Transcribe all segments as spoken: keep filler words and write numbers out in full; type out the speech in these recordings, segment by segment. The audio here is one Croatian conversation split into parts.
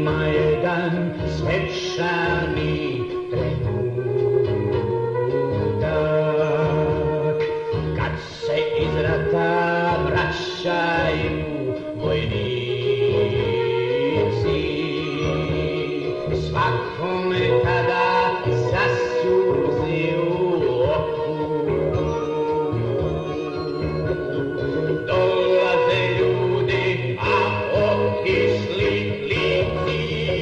ima jedan svečani trenutak kad se iz rata vraćaju vojnici, svakome tada zasuzi u oku. Dolaze ljudi, a otišli lici.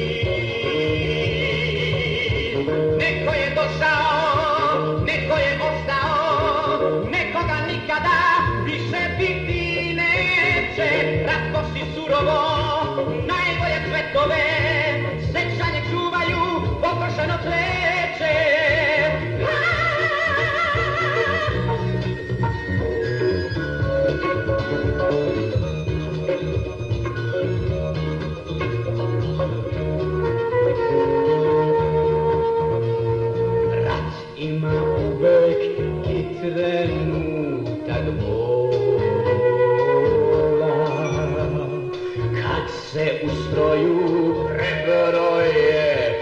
Neko je došao, neko je ostao, nekoga nikada više biti neće. Ratkoši surovo, najbolje cvetove, sećanje čuvaju, pokošeno cveće. Rat ima uvek i trenutak bola, kad se u stroju prebroje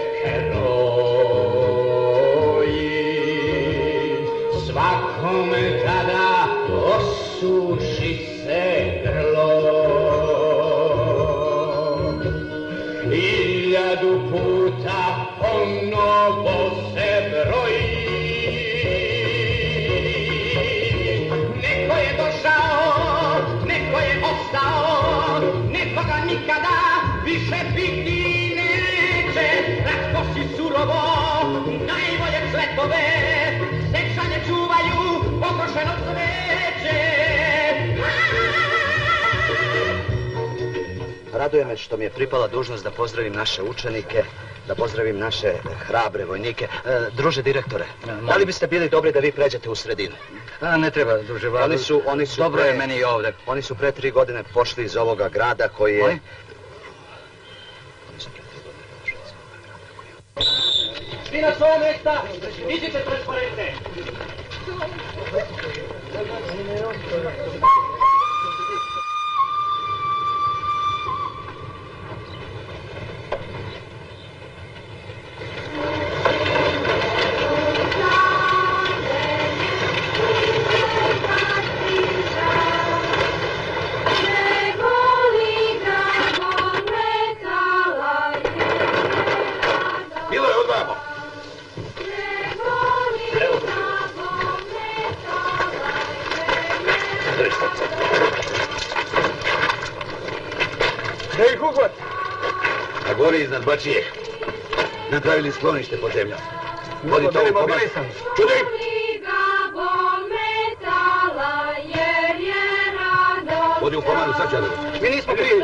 heroji, svakome tada osuši se grlo. Hiljadu puta ponovo se broji. Neko je došao, neko je ostao, nekoga nikada više biti neće. Ratkoši surovo, najbolje cvetove, sećanje čuvaju, pokošeno cveće. Raduje me što mi je pripala dužnost da pozdravim naše učenike, da pozdravim naše hrabre vojnike. E, druže direktore, da li biste bili dobri da vi pređete u sredinu? A, ne treba, druže Vlado. Oni su, oni su Dobro pre, je meni i ovde. Oni su pre tri godine pošli iz ovoga grada koji je... Oni? Svi na svoje mjesta, dižite transparente. Gori iznad Bačije. Napravili sklonište pod zemljom. Vodi to u komand. Čudaj! Vodi u komandu, sad ću. Mi nismo krivi.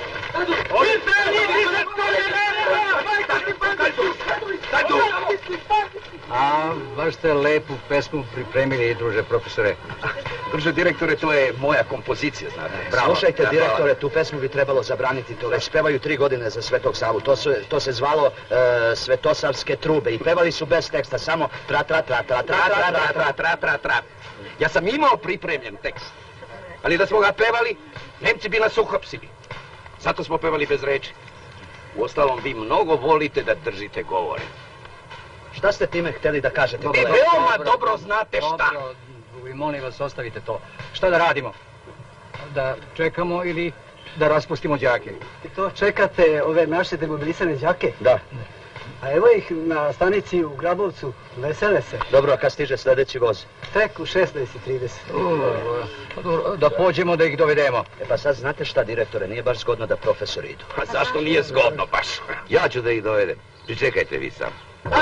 Staj tu! A, baš ste lepu pesmu pripremili, druže profesore. Druže direktore, to je moja kompozicija, znate. Bravo. Slušajte, direktore, tu pesmu bi trebalo zabraniti, to već pevaju tri godine za Svetog Savu. To, su, to se zvalo e, Svetosavske trube i pevali su bez teksta, samo tra tra tra tra tra tra tra tra tra tra tra. Ja sam imao pripremljen tekst, ali da smo ga pevali, Nemci bi nas uhapsili. Zato smo pevali bez reči. Uostalom, vi mnogo volite da držite govore. Šta ste time hteli da kažete? Vi veoma dobro znate šta. Dobro, vi molim vas, ostavite to. Šta da radimo? Da čekamo ili da raspustimo đake? To čekate ove naše demobilisane đake? Da. A evo ih na stanici u Grabovcu, vesele se. Dobro, a kad stiže sledeći voz? Tek u šesnaest i trideset. Da pođemo da ih dovedemo. E pa sad znate šta, direktore, nije baš zgodno da profesori idu. Pa zašto nije zgodno baš? Ja ću da ih dovedem. Pričekajte vi sam.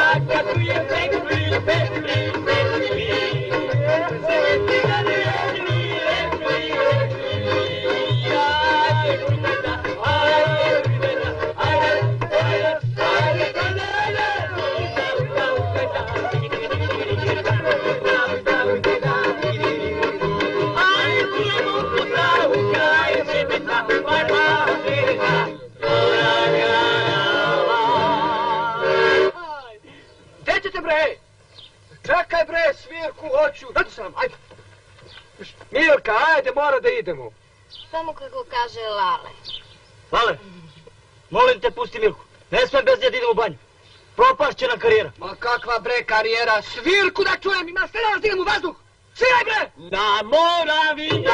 Bre! Čekaj bre, svirku hoću. Dati sam, ajde. Milka, ajde, mora da idemo. Samo kako kaže Lale. Lale, Molim te, pusti Milku. Ne smijem bez nje da idem u banju. Propast će nam karijera. Ma kakva bre karijera, svirku da čujem, ima sve da idem u vazduh. Sviraj bre! Na Moravi!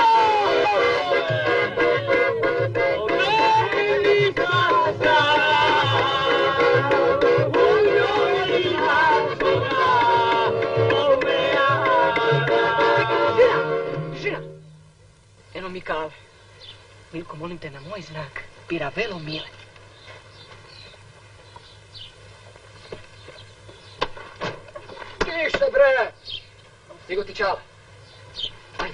Tišina! Eno mi kave. Milko, molim te, na moj znak. Piravelo Mile. Tiše bre! Stigo ti čale. Ajde.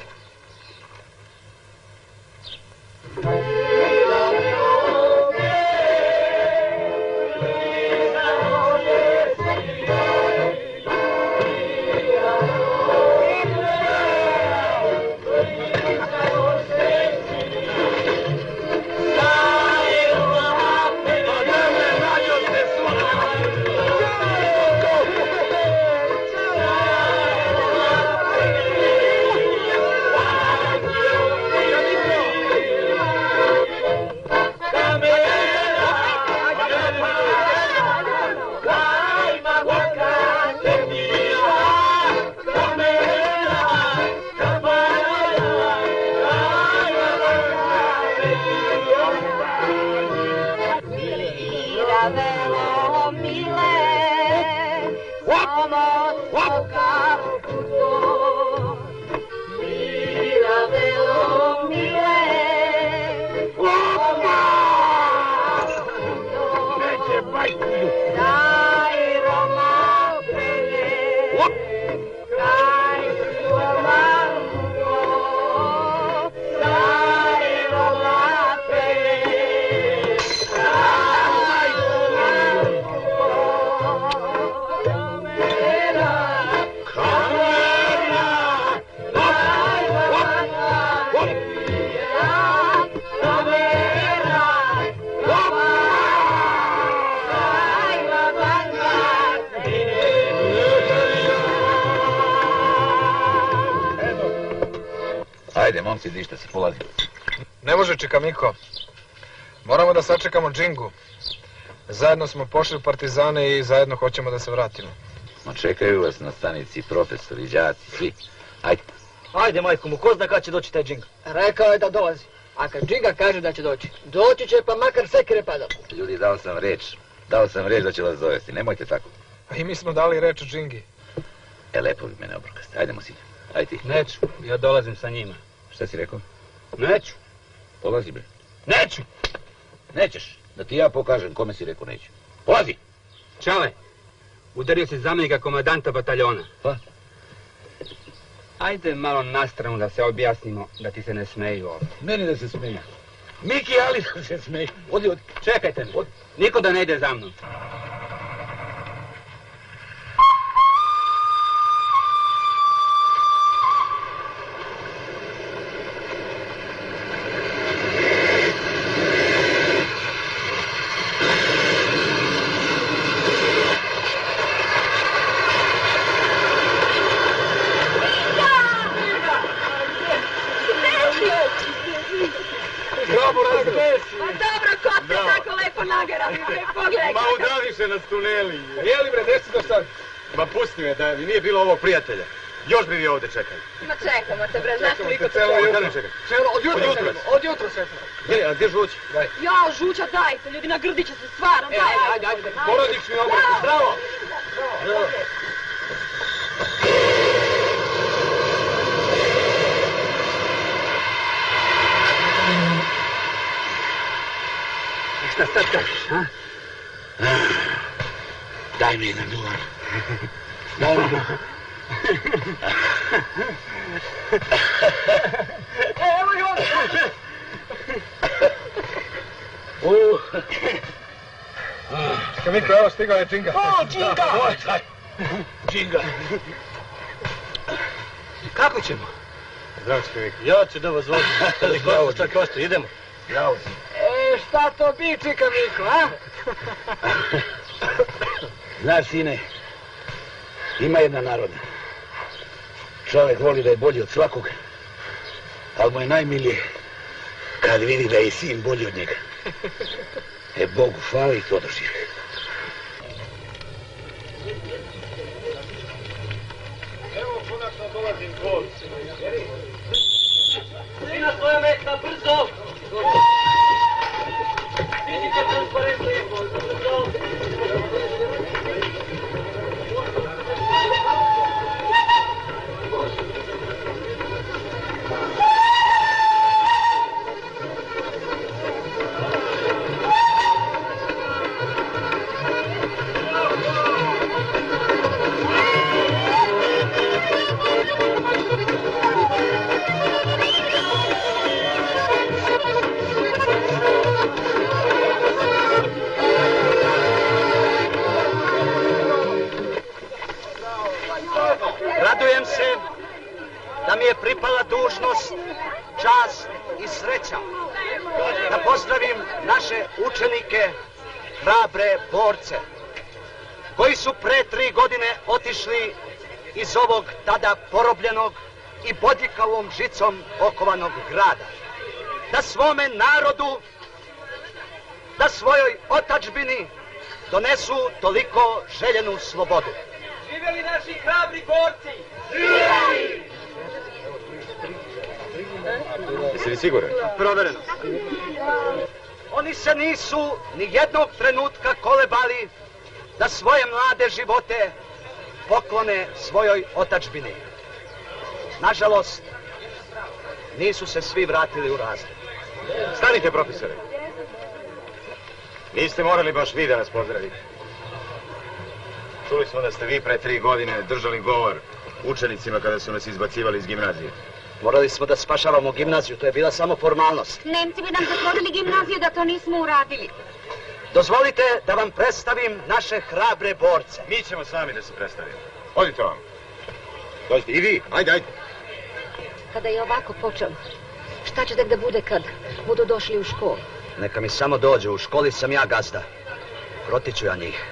Ajde, momci, dište se, polazi. Ne može, Čikamiko. Moramo da sačekamo Džingu. Zajedno smo pošli u partizane i zajedno hoćemo da se vratimo. Ma čekaju vas na stanici profesori, đaci, svi. Ajde. Ajde, majko mu, ko zna kad će doći taj Džinga? Rekao je da dolazi. A kad Džinga kaže da će doći, doći će pa makar sekire padao. Ljudi, dao sam reč. Dao sam reč da će vas dovesti. Nemojte tako. A i mi smo dali reč o Džingi. E, lepo vi mene obrokaste. Ajdemo, sine. Ajde ti. Neću, ja dolazim sa njima. Šta si rekao? Neću. Polazi, bre. Neću! Nećeš. Da ti ja pokažem kome si rekao neću. Polazi! Čale, udario si zamjenika komadanta bataljona. Pa? Ajde malo na stranu da se objasnimo, da ti se ne smeju ovdje. Meni da se smeju. Miki, ali da se smeju. Odi, odi. Čekajte me. Niko da ne ide za mnom. Na tuneli. Jeli bre, gdje si do sad? Ma pusti me, da mi nije bilo ovog prijatelja. Još bi vi ovdje čekali. Ma čekamo te bre, znaš koliko te čekamo. Čekamo, od jutra od jutro. Od jutro sve. Gdje, a gdje žuć? Daj. Ja, žuća dajte, ljudi na grdiće se stvarno, e, daj. Ajde, ajde, ajde. Porodični obrok. Zdravo. Zdravo. Šta sad kažeš, ha? Daj mi jedan duvan. Daj mi duvan. Evo i ovdje. Čekaj, evo stigao je Džinga. O, Džinga! Džinga. Kako ćemo? Zdravo, Čekavik. Ja ću da vas vozim. Zdravo, šta košta, idemo. Zdravo. E, šta to bi, Čikamiko, a? Znaš, sine, ima jedna narodna. Čovjek voli da je bolji od svakog, ali mu je najmilije kad vidi da je i sin bolji od njega. E, Bogu hvala i to doživi. Evo, konačno dolazim gol. Svi na svoje mesta, brzo! Vidite transparentni, brzo! Radujem se da mi je pripala dužnost, čast i sreća da pozdravim naše učenike, hrabre borce, koji su pre tri godine otišli iz ovog tada porobljenog i bodljikavom žicom okovanog grada, da svome narodu, da svojoj otadžbini donesu toliko željenu slobodu. Živjeli naši hrabri borci! Živjeli! Jesi li siguran? Provereno. Oni se nisu ni jednog trenutka kolebali da svoje mlade živote poklone svojoj otadžbini. Nažalost, nisu se svi vratili u razred. Stanite, profesore. Niste morali baš vi da nas pozdravite. Čuli smo da ste vi pre tri godine držali govor učenicima kada su nas izbacivali iz gimnazije. Morali smo da spašavamo gimnaziju, to je bila samo formalnost. Nemci bi nam zatvorili gimnaziju da to nismo uradili. Dozvolite da vam predstavim naše hrabre borce. Mi ćemo sami da se predstavimo. Odite vam. Dođite i vi, ajde, ajde. Kada je ovako počelo, šta će tek da bude kad budu došli u školu? Neka mi samo dođu, u školi sam ja gazda. Protiću ja njih.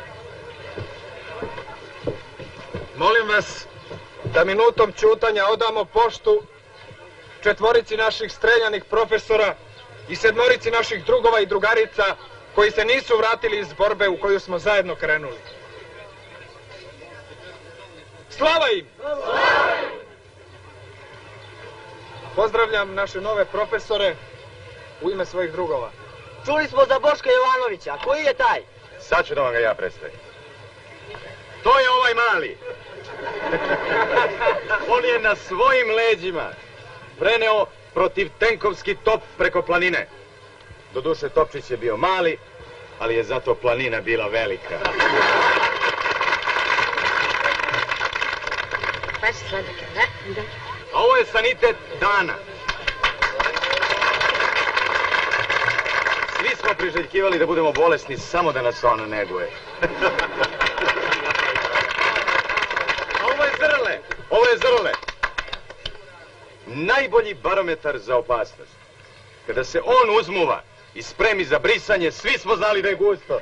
Molim vas da minutom ćutanja odamo poštu četvorici naših streljanih profesora i sedmorici naših drugova i drugarica koji se nisu vratili iz borbe u koju smo zajedno krenuli. Slava im! Pozdravljam naše nove profesore u ime svojih drugova. Čuli smo za Boška Jovanovića, a koji je taj? Sad ću da vam ga ja predstavim. To je ovaj mali. On je na svojim leđima preneo protiv tenkovski top preko planine. Doduše, topčić je bio mali, ali je zato planina bila velika. Baš sladak je, da? Da. A ovo je sanitet Dana. Svi smo priželjkivali da budemo bolesni samo da nas ona neguje. A ovo je Zrle. Ovo je Zrle. Najbolji barometar za opasnost. Kada se on uzmuva i spremi za brisanje, svi smo znali da je gusto.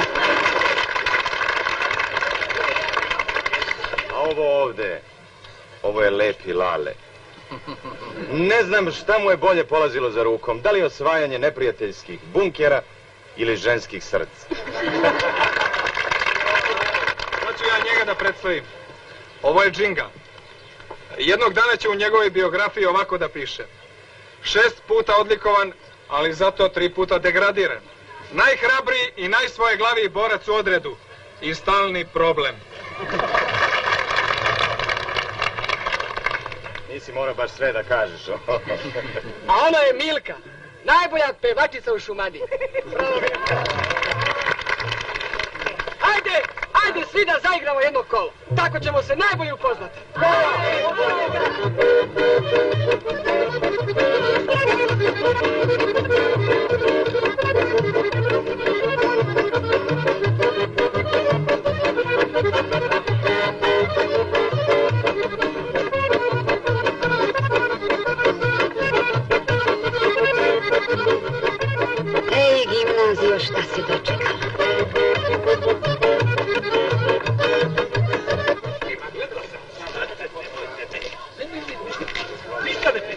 A ovo ovde, ovo je Lepi Lale. Ne znam šta mu je bolje polazilo za rukom, da li osvajanje neprijateljskih bunkera ili ženskih srca. Hoću ja njega da predstavim. Ovo je Džinga. Jednog dana će u njegovoj biografiji ovako da piše. Šest puta odlikovan, ali zato tri puta degradiran. Najhrabriji i najsvojeglaviji borac u odredu. I stalni problem. Nisi mora baš sve da kažeš. A ona je Milka, najbolja pevačica u Šumadiji. Ajde, ajde svi da zaigramo jedno kolo. Tako ćemo se najbolje upoznati. Ej, gimnazijo, šta si dočekala?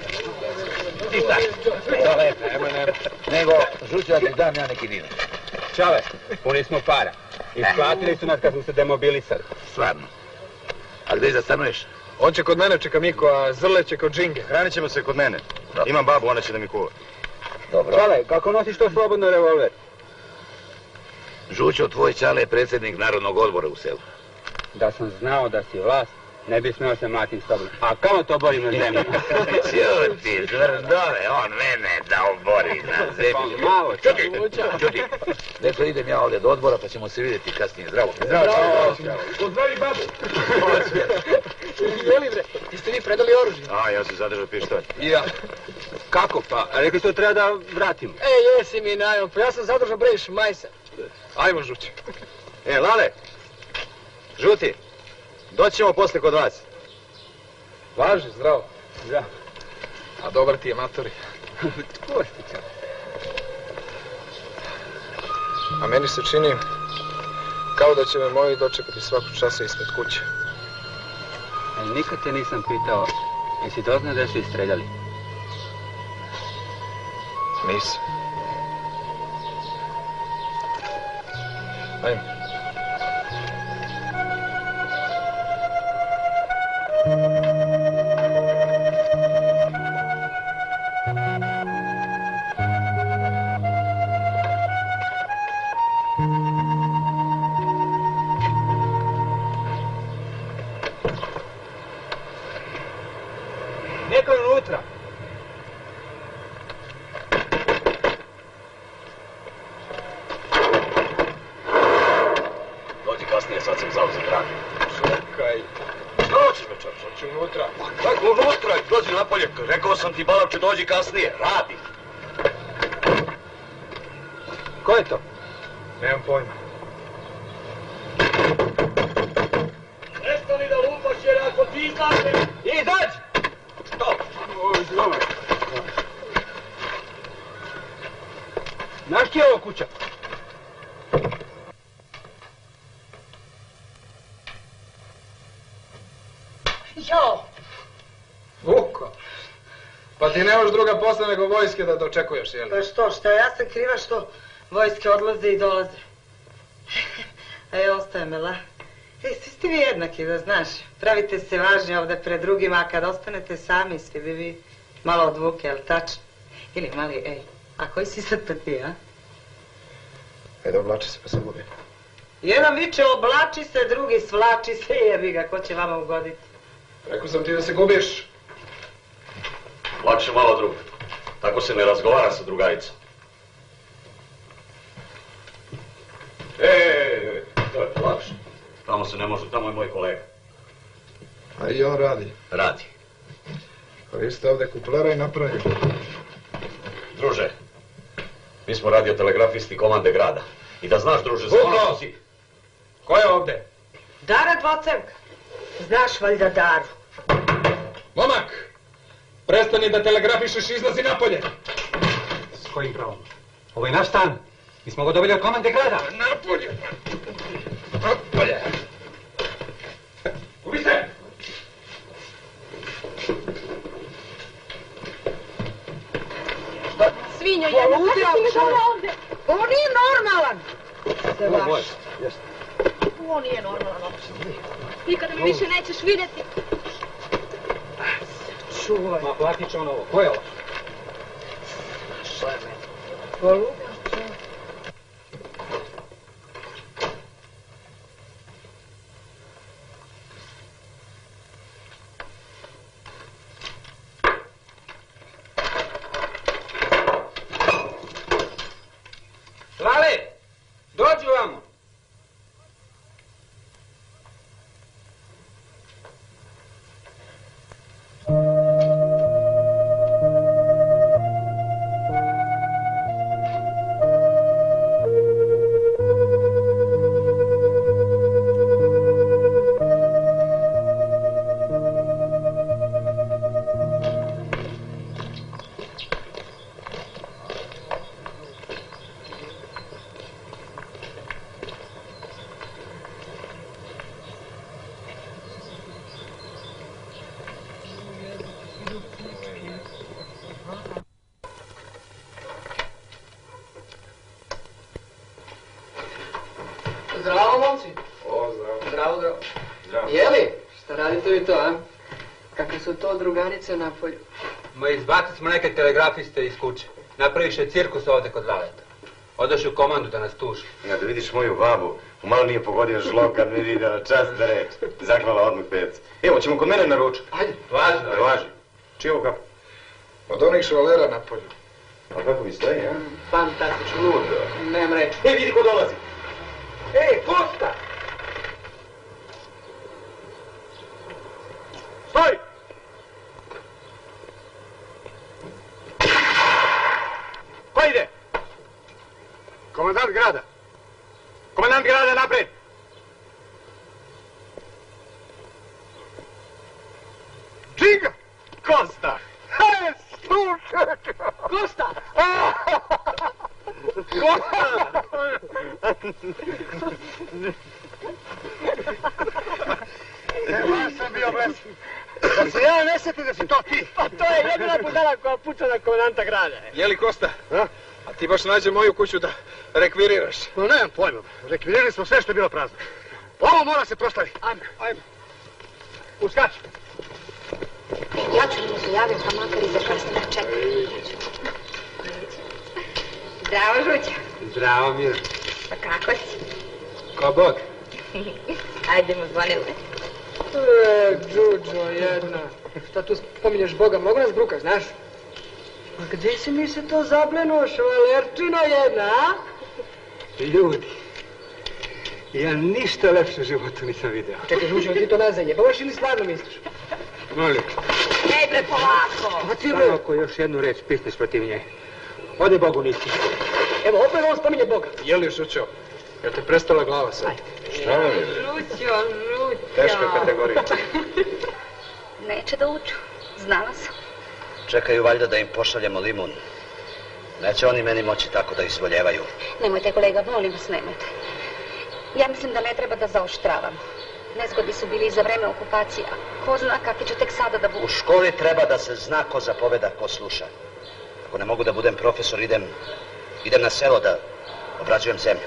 Nego, žuću da ti dam ja neki vino. Čale, puni smo para. Isplatili su nas kad smo se demobilisali. Stvarno. A gdje zastanuješ? On će kod mene, čeka Miko, a Zrle će kod Džinge. Hranit ćemo se kod mene. Imam babu, ona će da mi kuva. Dobro. Čale, kako nosiš to slobodno revolver? Žućo, tvoj čale je predsjednik Narodnog odbora u selu. Da sam znao da si vlast, ne bi smeo se mlatim s tobom. A kao to borim na zemlji? Čuti, Zvrdove, on mene da obori na zemlji. Malo, čuti, čuti. Eto, idem ja ovdje do odbora, pa ćemo se vidjeti kasnije. Zdravo. Zdravo. Pozdravi babu. Jeli bre, jeste vi predali oružje? A, ja sam zadržao pištolj. I ja. Kako pa? Rekli ste da treba da vratimo. E, jesi mi najom, pa ja sam zadržao breš majsa. Ajmo, Žuće. E, Lale, Žuti, doći ćemo posle kod vas. Važi, zdravo. Zdravo. A dobar ti je, matori. Kostića. A meni se čini kao da će me moji dočekati svakog časa ispred kuće. E, nikad te nisam pitao, jesi doznao da su istreljali? Nisam. Ajmo. Neko je unutra. Dođi kasnije, sad sam zauzet rad. Čekaj. Dođi me, čovječe. Hoću unutra. Kako unutra? Dođi napolje. Rekao sam ti, Balavče, dođi kasnije. Radi. Ko je to? Nemam pojma. Prestani da lupaš jer ako ti izađe... Izađi! Što? Oj, dobro. Znaš čija je ovo kuća? Jo! Vuko! Pa ti nemaš druga posla nego vojske da dočekuješ, jel? Pa što, šta ja sam kriva što vojske odlaze i dolaze. A je ostaje me, la. Ej, svi ste vi jednaki, da znaš. Pravite se važni ovdje pred drugima, a kad ostanete sami, svi bi vi malo odvuke, jel tačno? Ili mali, ej, a koji si sad pa ti, a? Ajde, oblači se pa se gubi. Jedan viče oblači se, drugi svlači se, jebi ga, ko će vama ugoditi? Rekao sam ti da se gubiš. Lakše malo drug. Tako se ne razgovara sa drugaricom. E, e, e, to je lakše. Tamo se ne može, tamo je moj kolega. A i on radi. Radi. A vi ste ovdje kuplera i napravili. Druže, mi smo radiotelegrafisti komande grada. I da znaš, druže, za ono što si... Ko je ovdje? Dara Dvocevka. Znaš valjda Daru. Momak! Prestani da telegrafišeš i izlazi napolje. S kojim pravom? Ovo je naš stan. Mi smo ga dobili od komande grada. Napolje! Napolje! Gubi se! Svinja, jedna, kako si me dobro ovdje? Ovo nije normalan! Se Ovo je moj. vaš. Ovo nije normalno. Nikada mi više nećeš vidjeti. Čuvaj. Ma platit će on ovo. Ko je ovo? Polubi. Lale, dođi vamo. Zdravo, momci. O, zdravo. Zdravo, zdravo. Zdravo. Jeli? Šta radite vi to, a? Kakve su to drugarice na polju? Ma izbacili smo neke telegrafiste iz kuće. Napraviše cirkus ovde kod Laleta. Odošli u komandu da nas tuži. Ja, da vidiš moju babu, umalo nije pogodio žlog kad me vidjela, čast da reč. Zaklala odmah pevac. Evo, ćemo kod mene na ručak. Ajde. Važno je. Važi. Čije ovo kapu? Od onih švalera na polju. A kako vi stoji, a? Fantastično, ludo. Nemam reći. E, vidi ko dolazi. Ej, Kosta! Stoj! Ko ide? Komandant grada. Komandant grada, napred! Džinga! Kosta! Hej, slušaj! Kosta! Kosta! Evo, ja sam bio blesan. Da se ja ne sjetim da si to ti. Pa to je jedina budala koja puca na komandanta grada. Jeli, Kosta? A ti baš nađe moju kuću da rekviriraš. No, nemam pojma. Rekvirili smo sve što je bilo prazno. Ovo mora se proslaviti. Ajme, ajme. Uskači. Ja ću mu se javim, pa makar i za kasnije čekaj. Zdravo, Žuća. Zdravo, Mira. Pa kako si? Ko Bog? Ajde mu zvonili. E, Đuđo, jedna. Šta tu spominješ Boga, mogu nas brukaš, znaš? A gdje si mi se to zableno, švalerčino jedna, a? Ljudi, ja ništa lepše u životu nisam video. Čekaj, Žuđo, ti to ne zajebavaš ili stvarno misliš? Molim. Ej, bre, polako. A ti, bre? Samo ako još jednu reč pisneš protiv nje. Ode Bogu nisi. Evo, opet on spominje Boga. Jeli, Žućo? Jel te prestala glava sad? Šta vam je? Žućo, Žućo. Teška kategorija. Neće da uču. Znala sam. Čekaju valjda da im pošaljemo limun. Neće oni meni moći tako da izvoljevaju. Nemojte, kolega, molim vas, nemojte. Ja mislim da ne treba da zaoštravamo. Nezgodi su bili i za vreme okupacije, a ko zna kakvi će tek sada da budu. U školi treba da se zna ko zapoveda, ko sluša. Ako ne mogu da budem profesor, idem, idem na selo da obrađujem zemlju.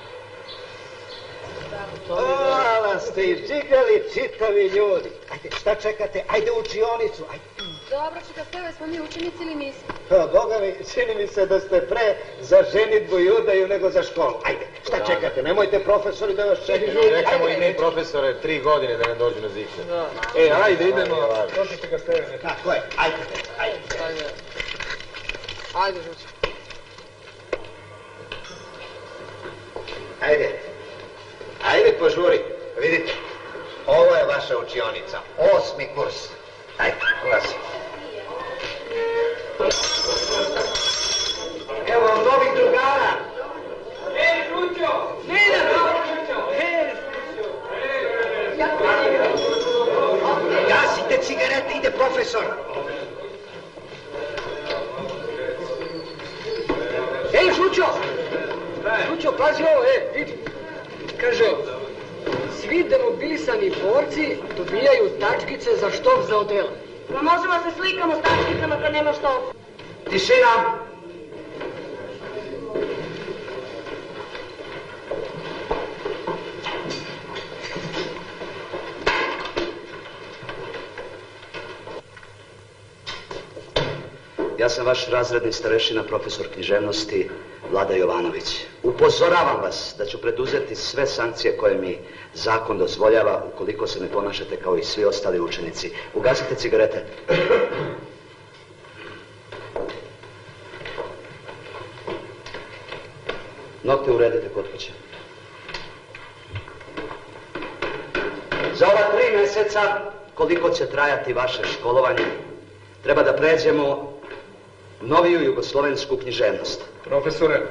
Hvala ste izžigali čitavi ljudi. Ajde, šta čekate? Ajde u učionicu. Ajde. Dobro, čekaj, ste, smo mi učenici ili nismo? Pa, Boga mi, čini mi se da ste pre za ženitbu i udaju nego za školu. Ajde, šta čekate? Nemojte profesori da vas čekaju. Čekamo i mi profesore tri godine da ne dođu na zikne. E, ajde, idemo. Dođite ga Stevene. Tako je, ajde, ajde. Ajde, Žućo. Ajde. Ajde, požuri. Vidite, ovo je vaša učionica. Osmi kurs. Ajde, ulazi. Evo vam novih drugara. Ej, Žućo! Ne ide, Žućo! Ej, Gasite cigarete, ide profesor. Ej, Žućo! Žućo, pazi ovo, e, vidi. Kaže, svi demobilisani borci dobijaju tačkice za štop za odela. Ma možemo se slikamo s tačkicama kad nema što. Tišina. Ja sam vaš razredni starešina, profesor književnosti, Vlada Jovanović. Upozoravam vas da ću preduzeti sve sankcije koje mi zakon dozvoljava ukoliko se ne ponašate kao i svi ostali učenici. Ugasite cigarete. Nokte uredite kod kuće. Za ova tri mjeseca, koliko će trajati vaše školovanje, treba da pređemo noviju jugoslovensku književnost. Profesore,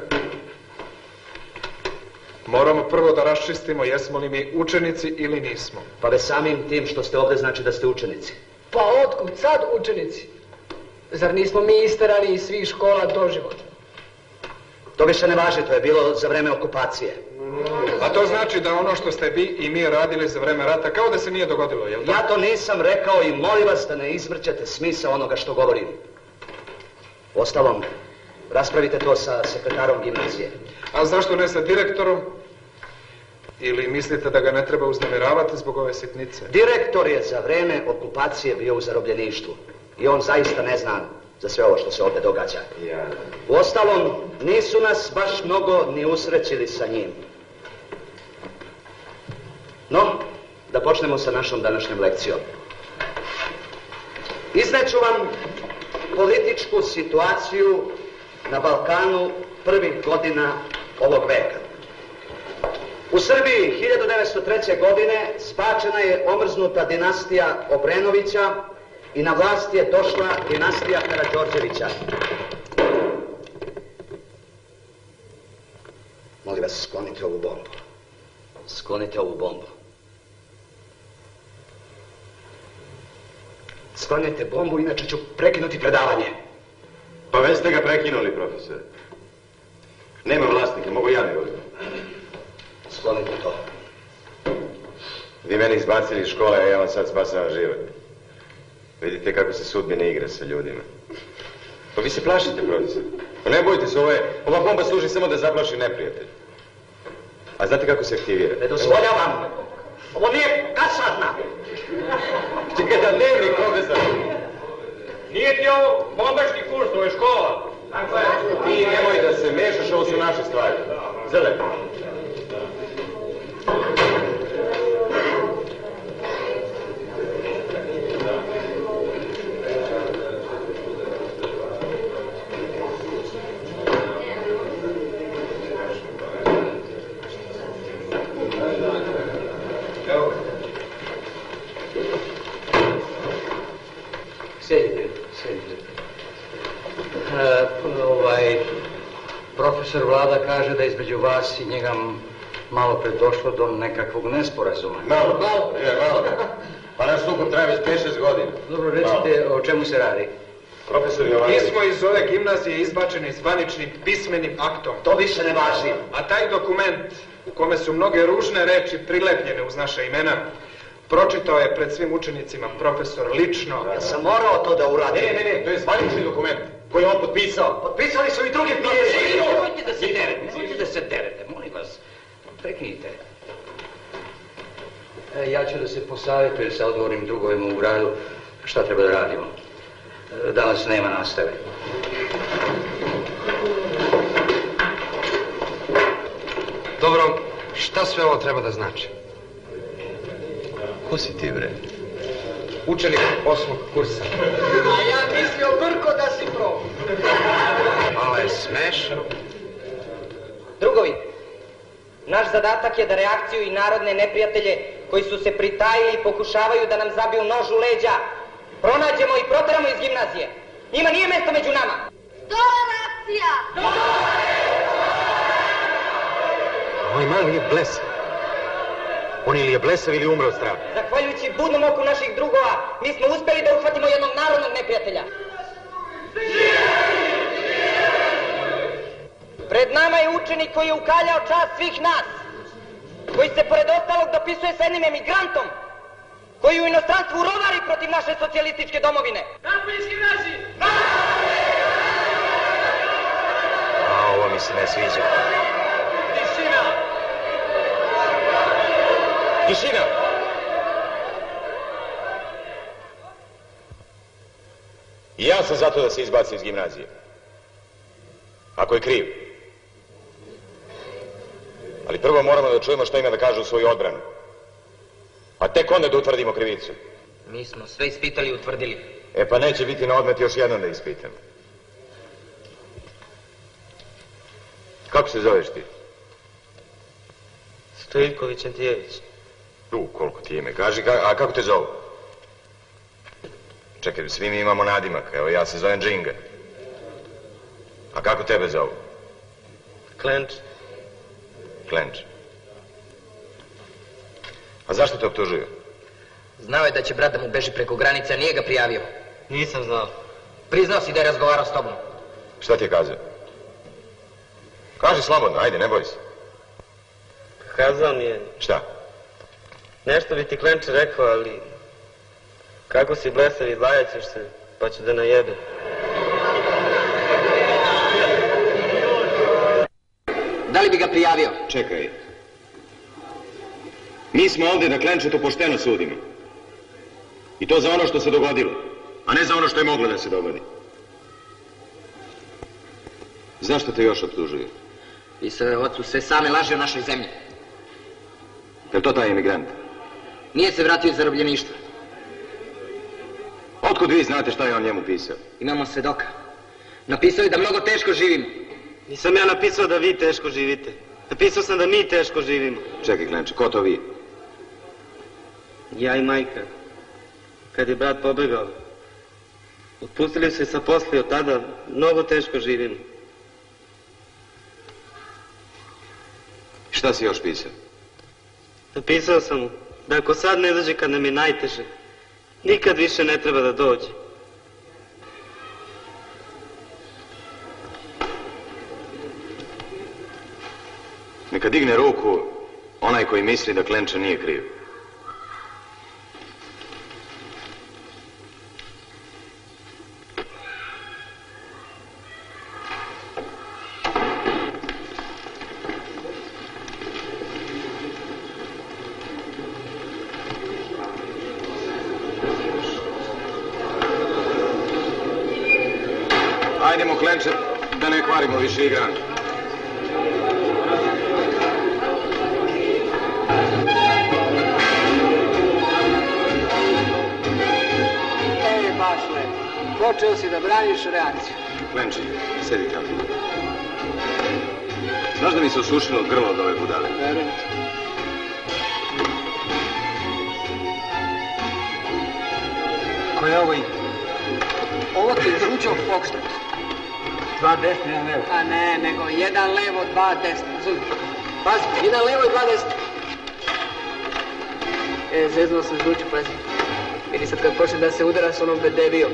moramo prvo da raščistimo jesmo li mi učenici ili nismo. Pa već samim tim što ste ovdje znači da ste učenici. Pa otkud sad učenici? Zar nismo mi isterani iz svih škola doživotno? To više ne važi, to je bilo za vreme okupacije. A to znači da ono što ste vi i mi radili za vreme rata kao da se nije dogodilo, jel' to? Ja to nisam rekao i molim vas da ne izvrćete smisao onoga što govorim. Ostalom, raspravite to sa sekretarom gimnazije. A zašto ne sa direktorom? Ili mislite da ga ne treba uznemiravati zbog ove sitnice? Direktor je za vreme okupacije bio u zarobljeništvu. I on zaista ne zna za sve ovo što se ovdje događa. Uostalom, nisu nas baš mnogo ni usrećili sa njim. No, da počnemo sa našom današnjom lekcijom. Izneću vam političku situaciju na Balkanu prvih godina ovog veka. U Srbiji hiljadu devetsto treće. godine spačena je omrznuta dinastija Obrenovića i na vlast je došla dinastija Karađorđevića. Molim vas, sklonite ovu bombu. Sklonite ovu bombu. Sklonite bombu, inače ću prekinuti predavanje. Pa već ste ga prekinuli, profesore. Nema vlasnika, mogu ja nego. Sklonite to. Vi meni izbacili iz škole, a ja vam sad spasavam život. Vidite kako se sudbine igra sa ljudima. Pa vi se plašite, profesor. Pa ne bojte se, ovo je, ova bomba služi samo da zaplaši neprijatelj. A znate kako se aktivira? Ne dozvoljavam. Ovo nije kasarna. Čekaj da dnevnik, profesor. Nije ti ovo bombaški kurs, ovo je škola. Ti nemoj da se mešaš, ovo su naše stvari. Zele. Sjedite, sjedite. E, ovaj, profesor Vlada kaže da između vas i njega malo pred došlo do nekakvog nesporazuma. Malo, malo, je, malo. Pa naš sukob traje već pet šest godina. Dobro, recite o čemu se radi. Profesor Jovanović. Mi smo iz ove gimnazije izbačeni zvaničnim pismenim aktom. To više ne važi. A taj dokument, u kome su mnoge ružne reči prilepljene uz naša imena, pročitao je pred svim učenicima profesor lično. Ja sam morao to da uradim. Ne, ne, ne, to je zvanični dokument koji je on potpisao. Potpisali su i drugi pisci. Nemojte da se derete, nemojte da se derete, molim vas. Prekinite. E, ja ću da se posavjetujem sa odgovornim drugovima u gradu šta treba da radimo. E, danas nema nastave. Dobro, šta sve ovo treba da znači? Ko si ti, bre? Učenik osmog kursa. A ja mislio, Brko, da si pro. Malo je smešno. Drugovi, naš zadatak je da reakciju i narodne neprijatelje koji su se pritajili i pokušavaju da nam zabiju nož u leđa, pronađemo i proteramo iz gimnazije. Njima nije mesto među nama. Donacija! Ovaj mali je blesav. On ili je blesav ili umre od straha. Zahvaljujući budnom oku naših drugova, mi smo uspeli da uhvatimo jednog narodnog neprijatelja. Pred nama je učenik koji je ukaljao čast svih nas, koji se pored ostalog dopisuje s jednim emigrantom, koji u inostranstvu rovari protiv naše socijalističke domovine. Kako iz gimnazije? A, ovo mi se ne sviđa. Tišina! Tišina! I ja sam zato da se izbaci iz gimnazije. Ako je kriv. Ali prvo moramo da čujemo što ima da kaže u svoju odbranu. A tek onda da utvrdimo krivicu. Mi smo sve ispitali i utvrdili. E pa neće biti na odmet još jednom da ispitam. Kako se zoveš ti? Stojiljković Antijević. U, koliko ti ime. Kaži, ka, a kako te zovu? Čekaj, svi mi imamo nadimak. Evo, ja se zovem Džinga. A kako tebe zovu? Klenč. Klenč. A zašto te optužuju? Znao je da će brat da mu beži preko granice, a nije ga prijavio. Nisam znao. Priznao si da je razgovarao s tobom. Šta ti je kazao? Kaži slobodno, ajde, ne boj se. Kazao mi je... Šta? Nešto bi ti Klenče rekao, ali... Kako si blesav i dvajaćeš se, pa ću da najebe. Da li bi ga prijavio? Čekaj. Mi smo ovdje da Klenčetu pošteno sudimo. I to za ono što se dogodilo, a ne za ono što je moglo da se dogodi. Zašto te još optužuju? Pisao je ocu sve same laže o našoj zemlji. Je li to taj emigrant? Nije se vratio iz zarobljeništva. Otkud vi znate šta je on njemu pisao? Imamo svedoka. Napisao je da mnogo teško živimo. Nisam ja napisao da vi teško živite. Napisao sam da mi teško živimo. Čekaj, Klenče, ko to vi? Ja i majka. Kad je brat pobegao. Otpustili se sa posla i od tada mnogo teško živimo. Šta si još pisao? Napisao sam mu da ako sad ne dođe kad nam je najteže, nikad više ne treba da dođe. Neka digne ruku onaj koji misli da Klenča nije kriv. Ajdemo, Klenče, da ne kvarimo više igran. E, baš lepo. Počeo si da braniš reakciju. Klenče, sedi tamo. Znaš da mi se osušilo grlo od ove budale? Verujem. Ko je ovo ime? Ovo ti je Žućov Foxtrot. Dva desna, jedan levo. A ne, nego jedan levo, dva desna. Razumiješ? Pazi, jedan levo i dva desna. E, zeznuo sam Žuću, pazi. Vidi sad kad počne da se udara s onom bedebijom.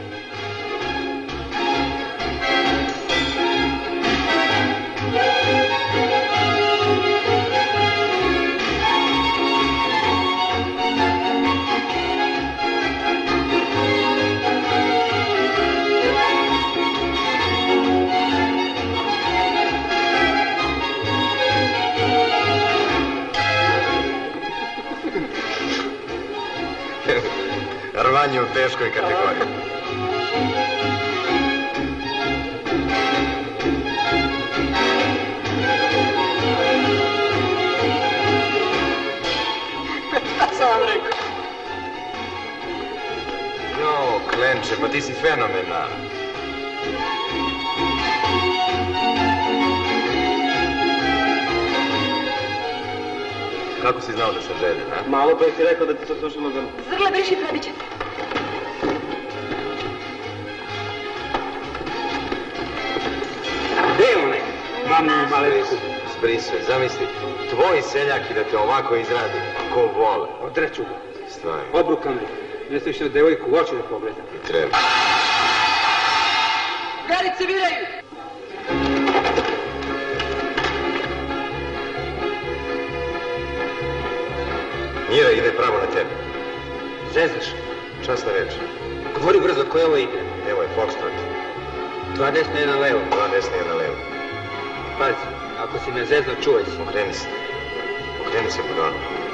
Rvanje u teškoj kategoriji. Šta sam vam rekao? Jo, Klenče, pa ti si fenomenalan. Kako si znao da sam željen, a? Malo pa si rekao da ti se osušilo grlo. Zrle, briši, trebit će. Gde je onaj? Mamu, maleku. Zbrisaj, zamisli, tvoj seljak i da te ovako izradi, ko vole. Odreću ga. Stvarno. Obruka me. Ne stojiš na devojku u oči da pogleda. I treba. Garice viraju! Mira ide pravo na tebe. Zezaš. Časna reč. Govori brzo, ko je ovo ide? Evo je Foxtrot. Dva desna, jedan levo. Dva desna, jedna levo. Pazi, ako si me zezno, čuvaj se. Okreni se. Okreni se pod ono.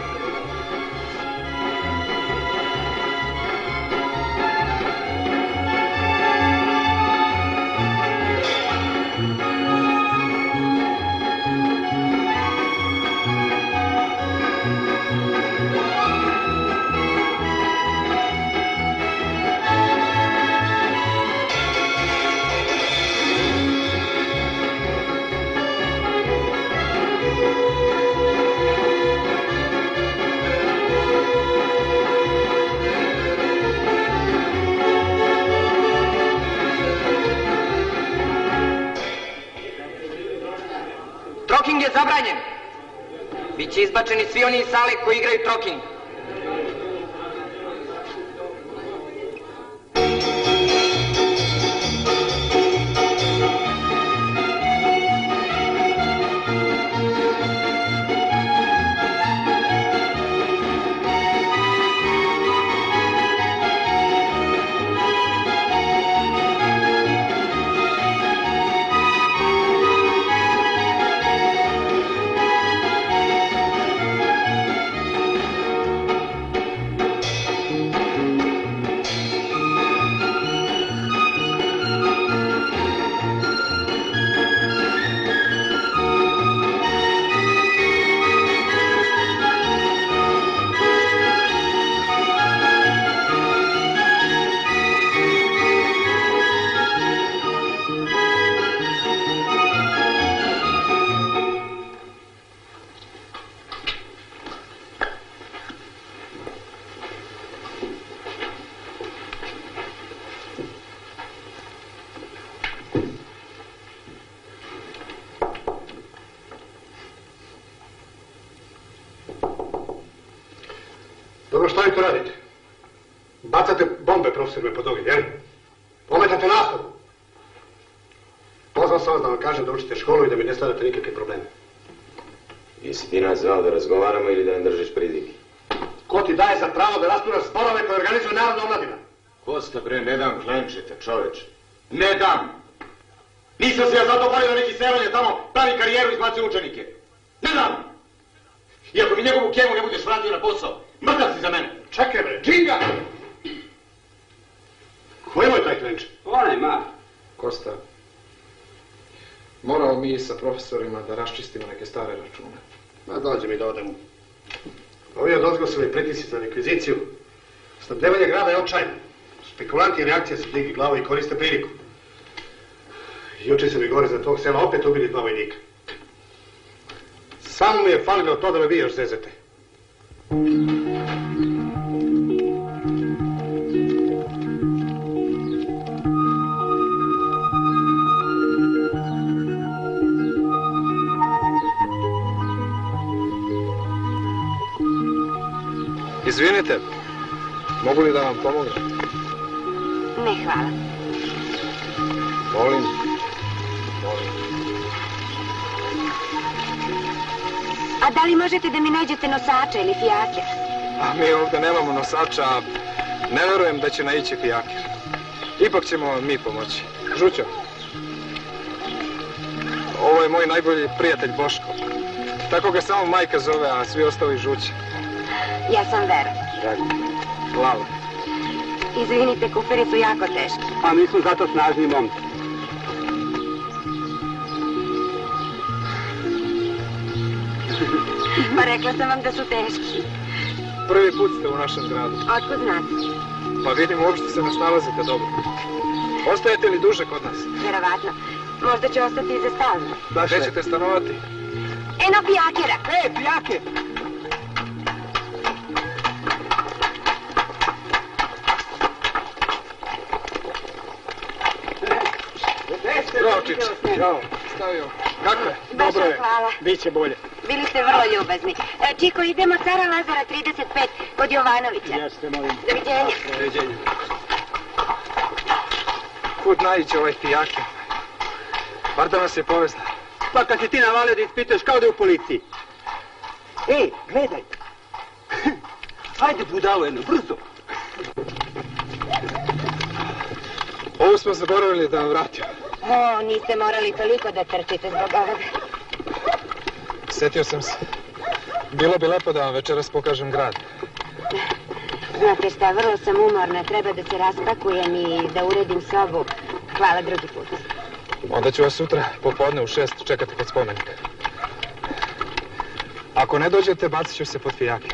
Troking je zabranjen. Biće izbačeni svi oni iz sale koji igraju troking. to radite? Bacate bombe profesorima pod noge, jel? Ometate nastavu. Pozvao sam vas da vam kažem da učite školu i da mi ne stavljate nikakve probleme. Jesi ti nas zvao da razgovaramo ili da nam držiš pridike? Ko ti daje za pravo da raspiraš sporove koje organizuje Narodna omladina? Ko ste bre, ne dam klenčete, čoveče. Ne dam! Nisam se ja zato borio da neki Seronje tamo pravi karijeru i izbacuje učenike. Ne dam! I ako mi njegovu kemu ne budeš vratio na posao, mrtav si za mene. Čekaj bre, Džinga! Ko je moj taj klenče? Onaj mar. Kosta, moramo mi sa profesorima da raščistimo neke stare račune. Ma dođe mi da odemo. Ovi odozgo su mi pritisci za rekviziciju. Snabdevanje grada je očajno. Spekulanti i reakcije se digli glavu i koriste priliku. Juče se mi gore za tog sela opet ubili dva vojnika. Samo mi je falilo to da me vi još zezete. Izvinite, mogu li da vam pomognem? Ne, hvala. Molim, molim. A da li možete da mi nađete nosača ili fijaker? A mi ovdje nemamo nosača, a ne verujem da će naići fijaker. Ipak ćemo vam mi pomoći. Žućo, ovo je moj najbolji prijatelj Boško. Tako ga samo majka zove, a svi ostali Žuće. Ja sam Vera. Drago. Lala. Izvinite, kuferi su jako teški. A mi smo zato snažni momci. Pa rekla sam vam da su teški. Prvi put ste u našem gradu. Otkud znate? Pa vidim, uopšte se ne snalazite dobro. Ostajete li duže kod nas? Vjerovatno. Možda će ostati i za stalno. Gde ćete stanovati? Eno pijakera! E, pijaker! Zdravčić, zdravo. Stavio. Kako je? Baš vam hvala. Biće bolje. Bili ste vrlo ljubazni. E, Čiko, idemo cara Lazara trideset pet kod Jovanovića. Jeste, molim. Doviđenja. Doviđenja. Kud naiće ovaj pijaker? Bar da nas je povezna. Pa kad si ti navalio da ispituješ kao da je u policiji. Ej, gledaj. Ajde, budalo jedno, brzo. Ovo smo zaboravili da vam vratimo. O, niste morali toliko da trčite zbog ovoga. Sjetio sam se. Bilo bi lepo da vam večeras pokažem grad. Znate šta, vrlo sam umorna, treba da se raspakujem i da uredim sobu. Hvala drugi put. Onda ću vas sutra popodne u šest čekati kod spomenika. Ako ne dođete, bacit ću se pod fijaker.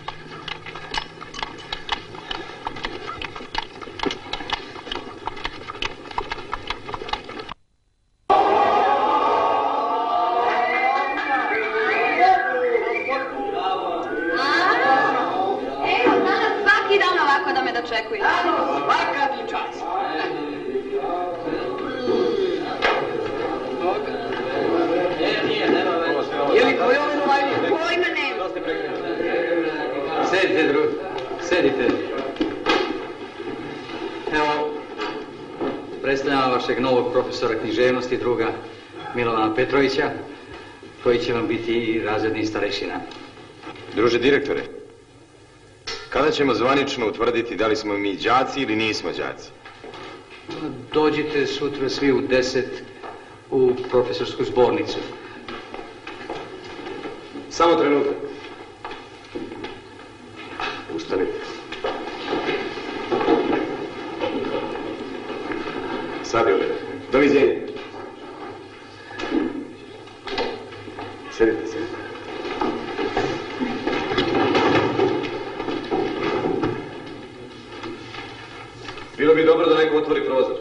Novog profesora književnosti, druga Milovana Petrovića, koji će vam biti i razredni starešina. Druže direktore, kada ćemo zvanično utvrditi da li smo mi đaci ili nismo đaci? Dođite sutra svi u deset u profesorsku zbornicu. Samo trenutak. Ustanite. Sad je ovdje. Doviđenja. Sjedite, sjedite. Bilo bi dobro da neko otvori prozor.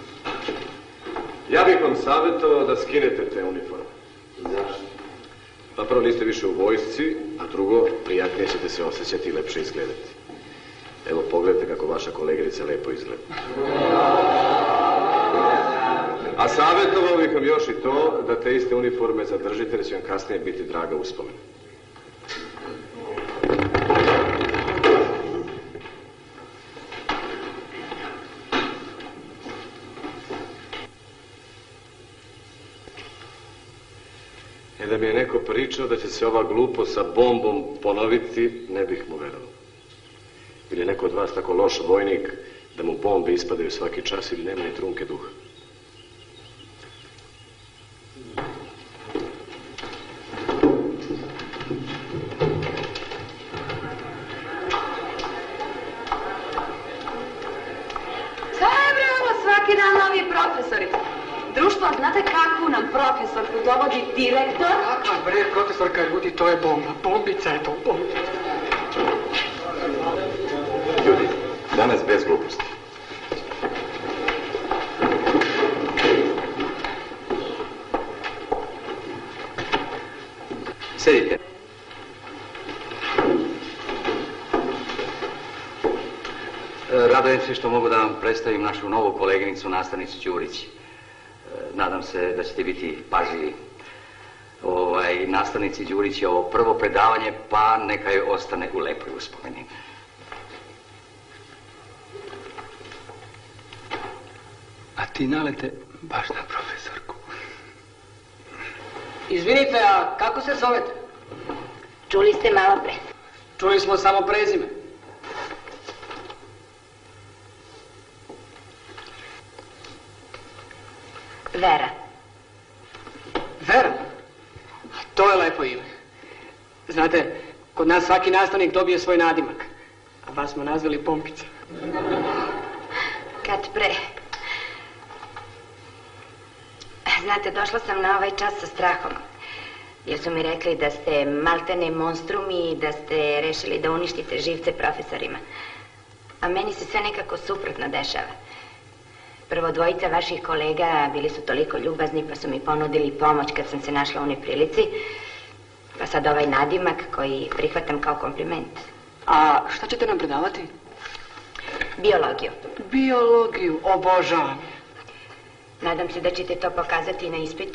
Ja bih vam savjetovao da skinete te uniforme. Zašto? Pa prvo niste više u vojsci, a drugo, prijatnije ćete se osjećati i lepše izgledati. Evo, pogledajte kako vaša koleginica lepo izgleda. A savjetovao bih vam još i to da te iste uniforme zadržite, jer će vam kasnije biti draga uspomena. I da mi je neko pričao da će se ova glupost sa bombom ponoviti, ne bih mu verovao. Ili je neko od vas tako loš vojnik da mu bombe ispadaju svaki čas ili nema ni trunke duha. Svaki dan novi profesori. Društvo, znate kakvu nam profesorku dovodi direktor? Kakva bre, profesorka ljudi, to je bomba. Bombica je to, bombica. Ljudi, danas bez gluposti. Sedite. Radujem se što mogu da vam predstavim našu novu koleginicu, nastavnicu Đurić. Nadam se da ćete biti pažljivi. Ovaj, nastavnici Đurić je ovo prvo predavanje, pa neka joj ostane u lepoj uspomeni. A ti nalete baš na profesorku. Izvinite, a kako se zovete? Čuli ste malo pre. Čuli smo samo prezime. Vera. Vera? To je lepo ime. Znate, kod nas svaki nastavnik dobije svoj nadimak. A vas smo nazvali Pompica. Kad pre. Znate, došla sam na ovaj čas sa strahom. Jer su mi rekli da ste maltene monstrumi i da ste rešili da uništite živce profesorima. A meni se sve nekako suprotno dešava. Prvo, dvojica vaših kolega bili su toliko ljubazni pa su mi ponudili pomoć kad sam se našla u neprilici. Pa sad ovaj nadimak koji prihvatam kao kompliment. A šta ćete nam predavati? Biologiju. Biologiju, obožavam je. Nadam se da ćete to pokazati i na ispitu.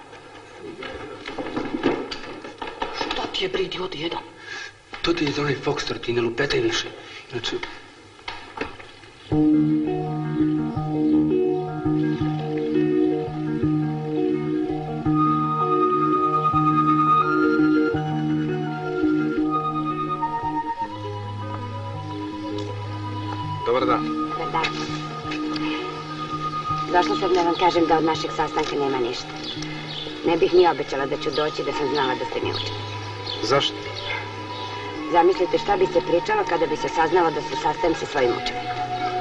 Šta ti je, bre, idiot jedan? To ti je za onaj Foxtrot i ne lupetaj više. Inače... Dobar dan. Dobar dan. Došla sam da vam kažem da od našeg sastanka nema ništa. Ne bih ni obećala da ću doći da sam znala da ste mi učeni. Zašto? Zamislite šta bi se pričalo kada bi se saznalo da se sastajem sa svojim učenikom.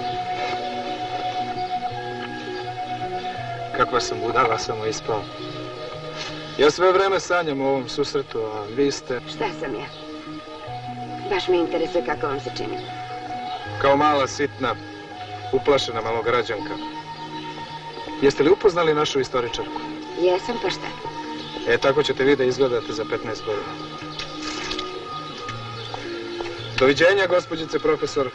Kakva sam budala, samo ispao. Ja sve vreme sanjam o ovom susretu, a vi ste... Šta sam ja? Baš me interesuje kako vam se čini. Kao mala, sitna, uplašena malograđanka. Jeste li upoznali našu istoričarku? Jesam, pa šta? E, tako ćete vi da izgledate za petnaest godina. Doviđenja, gospođice profesor.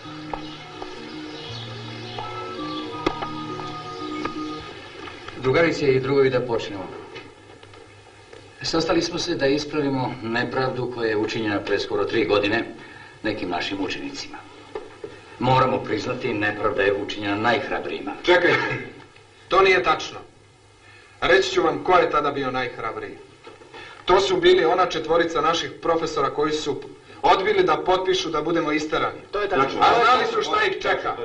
Drugarice i drugovi, da počnemo. Sastali smo se da ispravimo nepravdu koja je učinjena pre skoro tri godine nekim našim učenicima. Moramo priznati, nepravda je učinjena najhrabrijima. Čekajte, to nije tačno. Reći ću vam ko je tada bio najhrabriji. To su bili ona četvorica naših profesora koji su odbili da potpišu da budemo isterani. To je tačno. A znali su šta ih čeka.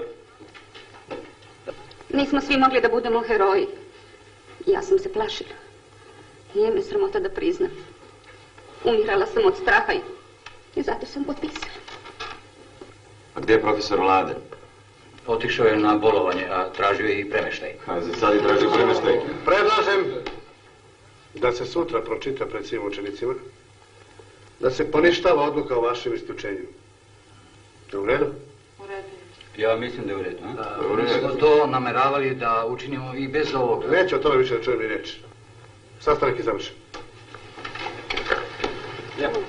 Nismo svi mogli da budemo heroji. Ja sam se plašila. Nije me sramota da priznam. Umirala sam od straha i zato sam potpisala. A gdje je profesor Vlade? Otišao je na bolovanje, a tražio je i premeštaj. A za sad je tražio premeštaj. Predlažem da se sutra pročita pred svim učenicima da se poništava odluka o vašem isključenju. Je u redu? U redu. Ja mislim da je u redu. Mi smo to nameravali da učinimo i bez ovog. Neću o tome više da čujem ni reći. Sastanak je završen. Lijepo.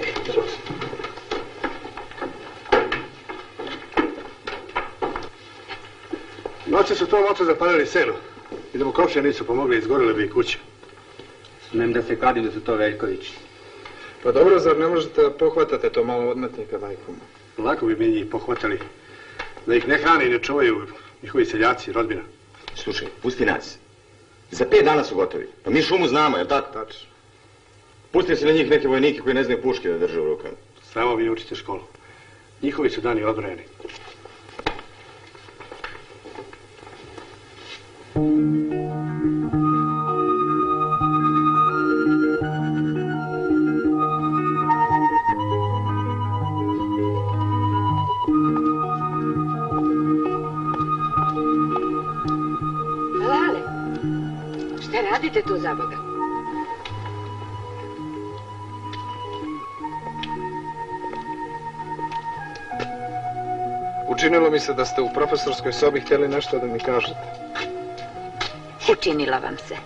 Noće su to oca zapalili selo. I da mu komšije nisu pomogli, izgorili bi i kuće. Smijem da se kladim da su to Veljkovići. Pa dobro, zar ne možete da pohvatate to malo odmetnika, majkom? Lako bi mi njih pohvatali. Da ih ne hrane i ne čuvaju njihovi seljaci, rodbina. Slušaj, pusti nas. Za pet dana su gotovi. Pa mi šumu znamo, jel tako? Tačno. Pustio si na njih neke vojnike koji ne znaju puške da drže u rukama. Samo vi učite školu. Njihovi su dani odbrojeni. Lale, šta radite tu za Boga? Učinilo mi se da ste u profesorskoj sobi htjeli nešto da mi kažete. Učinilo vam se.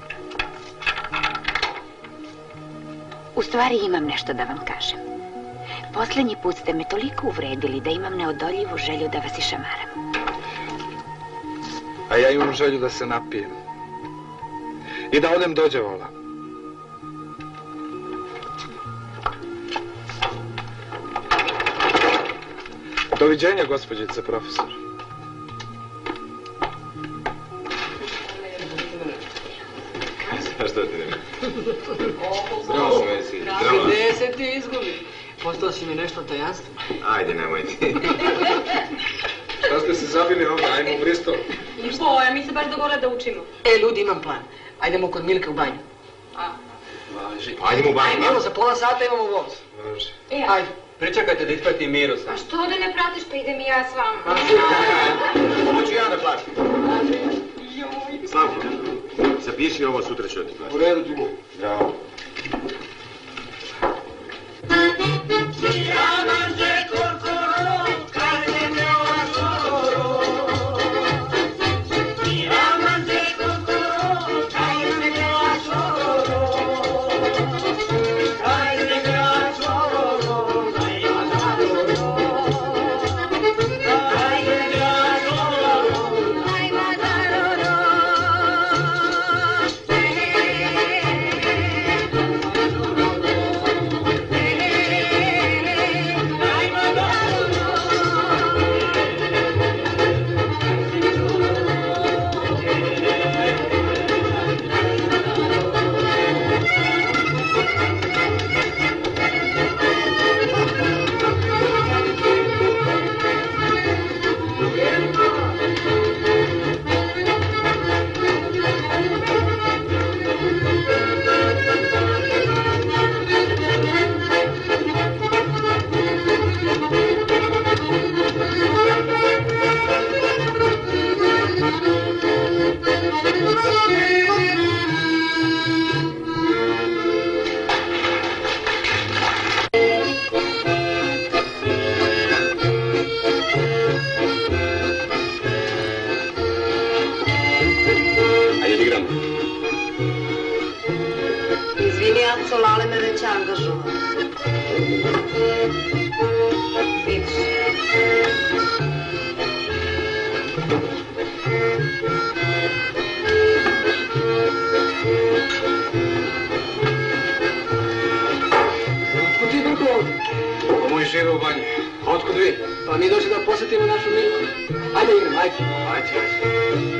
U stvari imam nešto da vam kažem. Posljednji put ste me toliko uvredili da imam neodoljivu želju da vas išamaram. A ja imam želju da se napijem. I da odem do đavola. Doviđenja, gospođice profesor. A što ti nema? Zdravo se, Messi. Zdravo. Gde se ti izgubi? Postao si mi nešto tajanstvo. Ajde, nemoj ti. Šta ste se zabili ovdje? Ajmo u Bristol. Ništa, ja mi se baš dogovorila da učimo. E, ljudi, imam plan. Ajdemo kod Milke u banju. A? Važi. Ajdemo u banju, Ajde, evo, za pola sata imamo voz. Važi. E, Ajde. Pričekajte da isprati Miru sam. A što da ne pratiš, pa idem i ja s vama. Hoću ja da plaćam. Slavko, zapiši ovo, sutra ću ti plaćati. U redu ti mu. Zdravo. Izvini, Aco, Lale me već angažuo. Vidiš. Otkud ti Brko ovdje? Pa moji žive u banji. A otkud vi? Pa mi došli da posjetimo našu Milku. Ajde, idem, ajde. Ajde, ajde.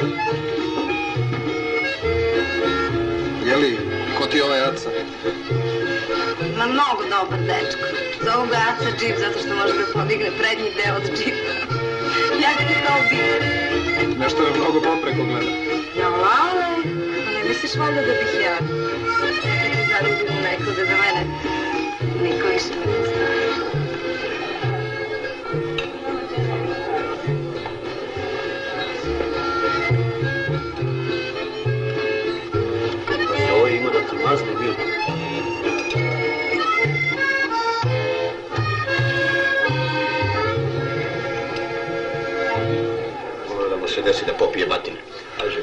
Jeli, ko ti je ovaj Aca? Ma mnogo dobar dečko. Zovu ga Aca džip zato što može da podigne prednji deo od džipa. Ja ga ti kao bih. Nešto je mnogo popreko gleda. Ja, Lale, pa ne misliš valjda da bih ja? Kad ti zaljubim u nekoga za mene, niko više ne postoji. Ovo ima da ti mazne bil. Mora da mu se desi da popije batine. Ajde.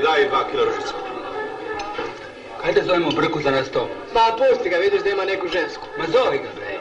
daj dva kilo ružica. Hajde zovemo Brku za nas to. Ma, pusti ga, vidiš da ima neku žensku. Ma zovi ga, bre.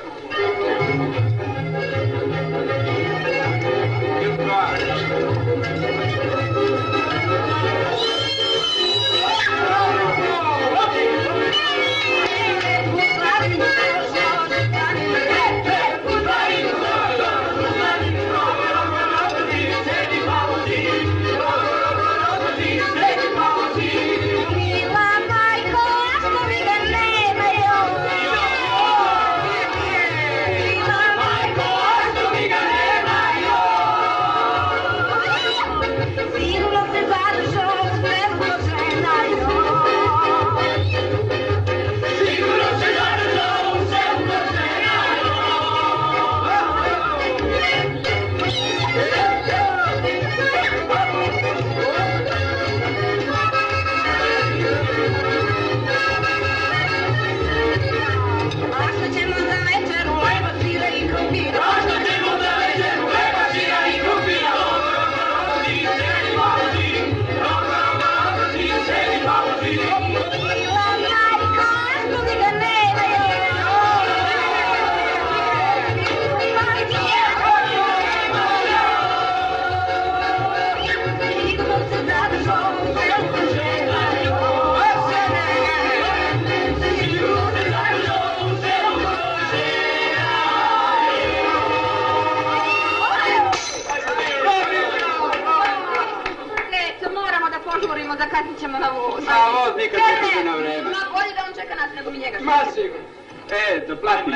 Zakasnit ćemo na voz. A voz nikad čekate na vreme. Ma bolje da on čeka nas nego mi njega. Ma sigurno. E, da platimo.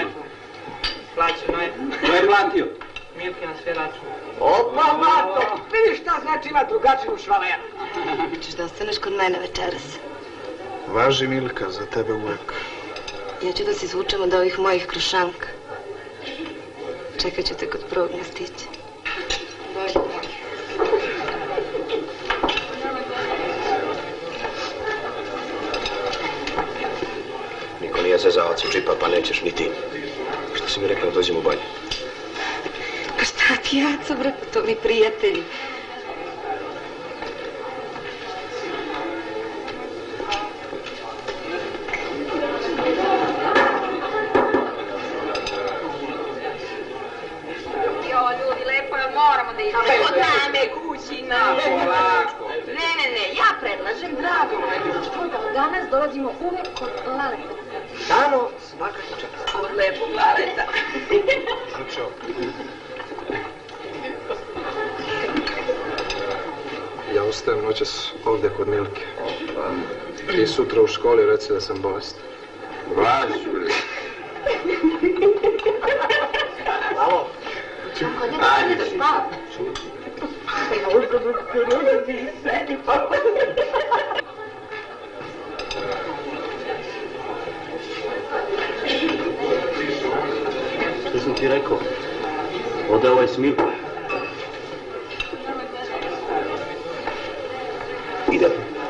Plaćeno je. To je platio. Milke na sve račune. Opa, mato! Vidiš šta znači ima drugačiju švaleja. Češ da ostaneš kod mene večeras. Važi, Milka, za tebe uvek. Ja ću da se izvučem od ovih mojih krušanka. Čekat ću te kod prvog mostića. Niko nije zezavac u džipa, pa nećeš ni ti. Što si mi rekla da dođem u banju? Pa šta ti, Jaco, bre, to mi prijatelji. Jo, ljudi, lepo je, moramo da idemo. Kod name, kućina. Ne, ne, ne, ja predlažem, drago moje društvo, da od danas dolazimo uvek kod Laleta. Dano, svakako čast. Kod lepog Laleta. Lučo. Ja ostajem noćas ovdje kod Milke. I sutra u školi reci da sam bolest. Vlažu. Alo. Ajde da spavam. Sedi pa. Što sam ti rekao? Ode ovaj s Milkom. Ide.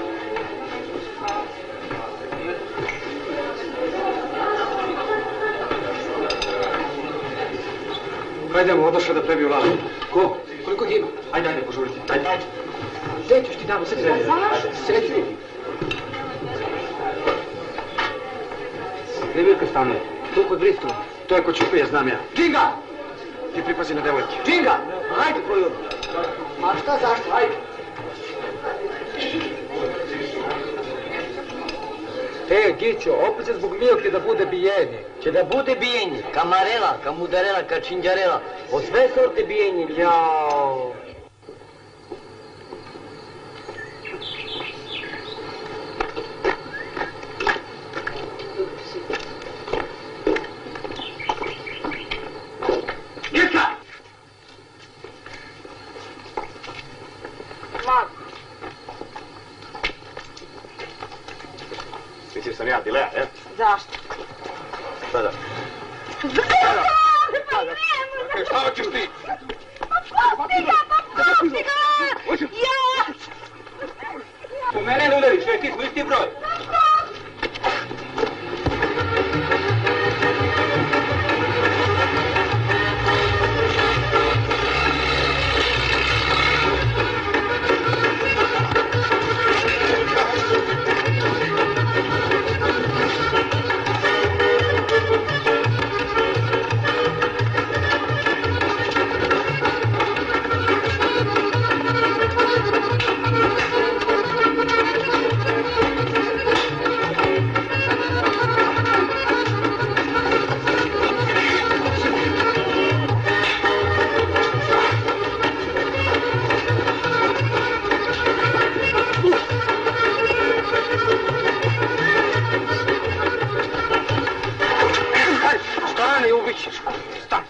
Hajdemo, odošao da prebiju lavu. Ko? Koliko ih ima? Ajde, ajde, požurite. Ajde, ajde. Gdje ćeš ti damo, sedi. Sedi. Gdje Milka stane? Tu kod Bristova. To je kod Čupija, znam ja. Džinga! Ti pripazi na devojke. Džinga! Ajde, koju. A šta, zašto? Ajde. E, Gićo, opet se zbog Milke da bude bijenje. Će da bude bijenje. Kamarela, kamudarela, kačinđarela. O sve sorte bijenje. Jao. Milka! Vlad. Misliš sam ja, Dilea, e? Zašto? Sada. Zašto? Šta hoćeš ti? Pusti ga, pa pusti ga! Ja! Po mene ne udariš, već ti smo isti broj. Dobit ćeš. Stan.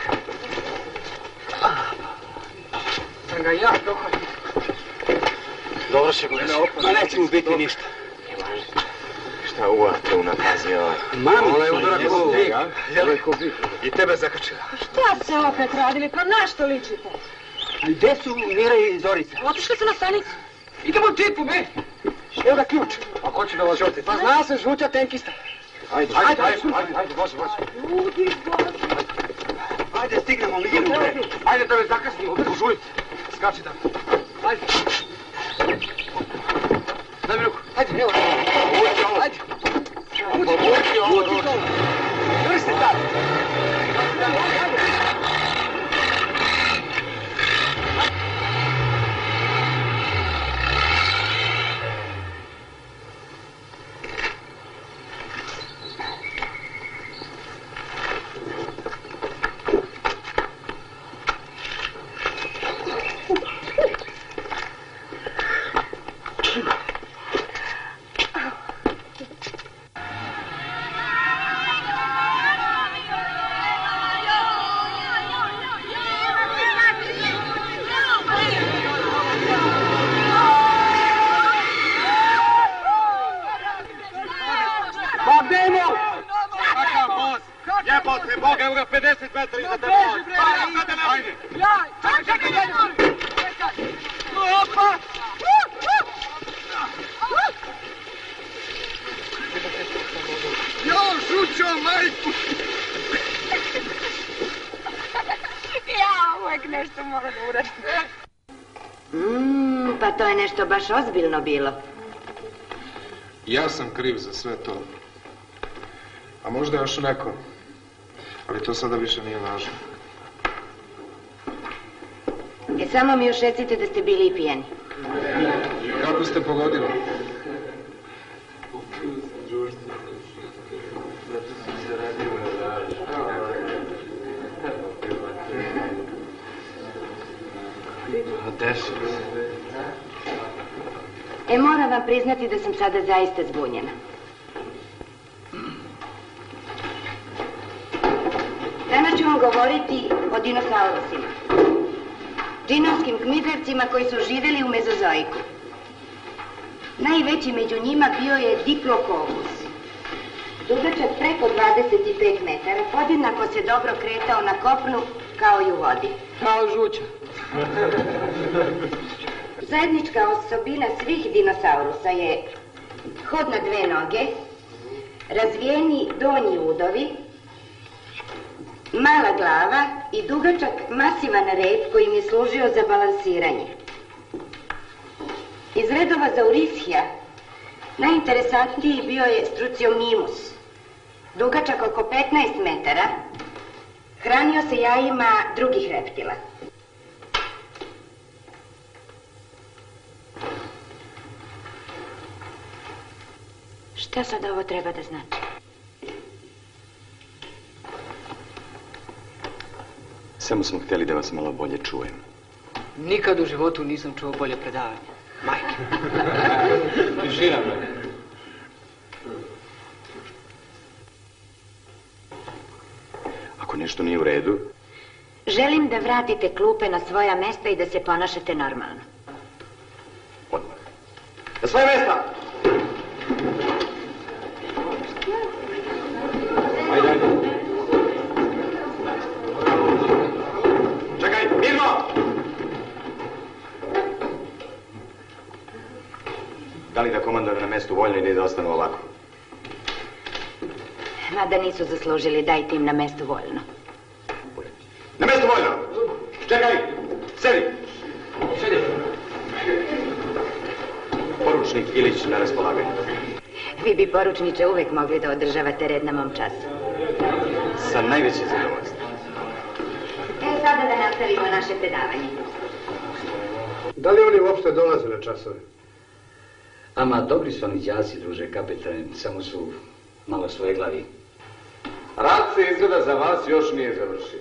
Da ga ja dohvatim. Dobro će gledaš. Ma neće mu biti ništa. Šta uvate unakazio? Mami, ona je udara ko bik. Jel' ko bik? I tebe zakačila. Šta se opet radili? Pa na što ličite? Gde su Mira i Zorica? Otišli su na stanicu. Idemo u džipu, me. Evo ga ključ. A ko će da vas žuti? Pa zna se žuća tenkista. Ajde, ajde, ajde, ajde, ajde, vozi, vozi. Ljudi, vozi. Ajde, stignemo Liru, bre. Ajde da me zakasnimo, užujte. Skači da. Ajde. Daj mi ruku. Ajde, evo. Uđi ovo. Ajde. Uđi ovo, ruku. Drži se sad. Mm, pa to je nešto baš ozbiljno bilo. Ja sam kriv za sve to. A možda još neko. Ali to sada više nije važno. E, samo mi još recite da ste bili i pijeni. Kako ste pogodili? Deset. E, moram vam priznati da sam sada zaista zbunjena. Danas ću vam govoriti o dinosaurusima. Džinovskim kmizercima koji su živjeli u mezozoiku. Najveći među njima bio je Diplopithecus. Dugačak preko dvadeset pet metara, podjednako se dobro kretao na kopnu kao i u vodi. Kao žuća. Zajednička osobina svih dinosaurusa je hod na dve noge, razvijeni donji udovi, mala glava i dugačak masivan rep koji im je služio za balansiranje. Iz redova Zaurishija najinteresantniji bio je Struciomnimus, dugačak oko petnaest metara, hranio se jajima drugih reptila. Šta sad ovo treba da znači? Samo smo htjeli da vas malo bolje čujem. Nikad u životu nisam čuo bolje predavanje. Majke. Tišina, bre. Ako nešto nije u redu... Želim da vratite klupe na svoja mesta i da se ponašate normalno. Odmah. Na svoje mesta! Ajde, ajde. Čekaj, mirno! Da li da komandujem na mestu voljno ili da ostanu ovako? Mada nisu zaslužili, dajte im na mestu voljno. Na mestu voljno! Čekaj! Sedi! Sedi! Poručnik Ilić na raspolaganju. Vi bi, poručniče, uvek mogli da održavate red na mom času. Sa najvećim zadovoljstvom. E, sada da nastavimo naše predavanje. Da li oni uopšte dolaze na časove? Ama dobri su oni đaci, druže kapetane, samo su malo svoje glavi. Rad se izgleda za vas još nije završio.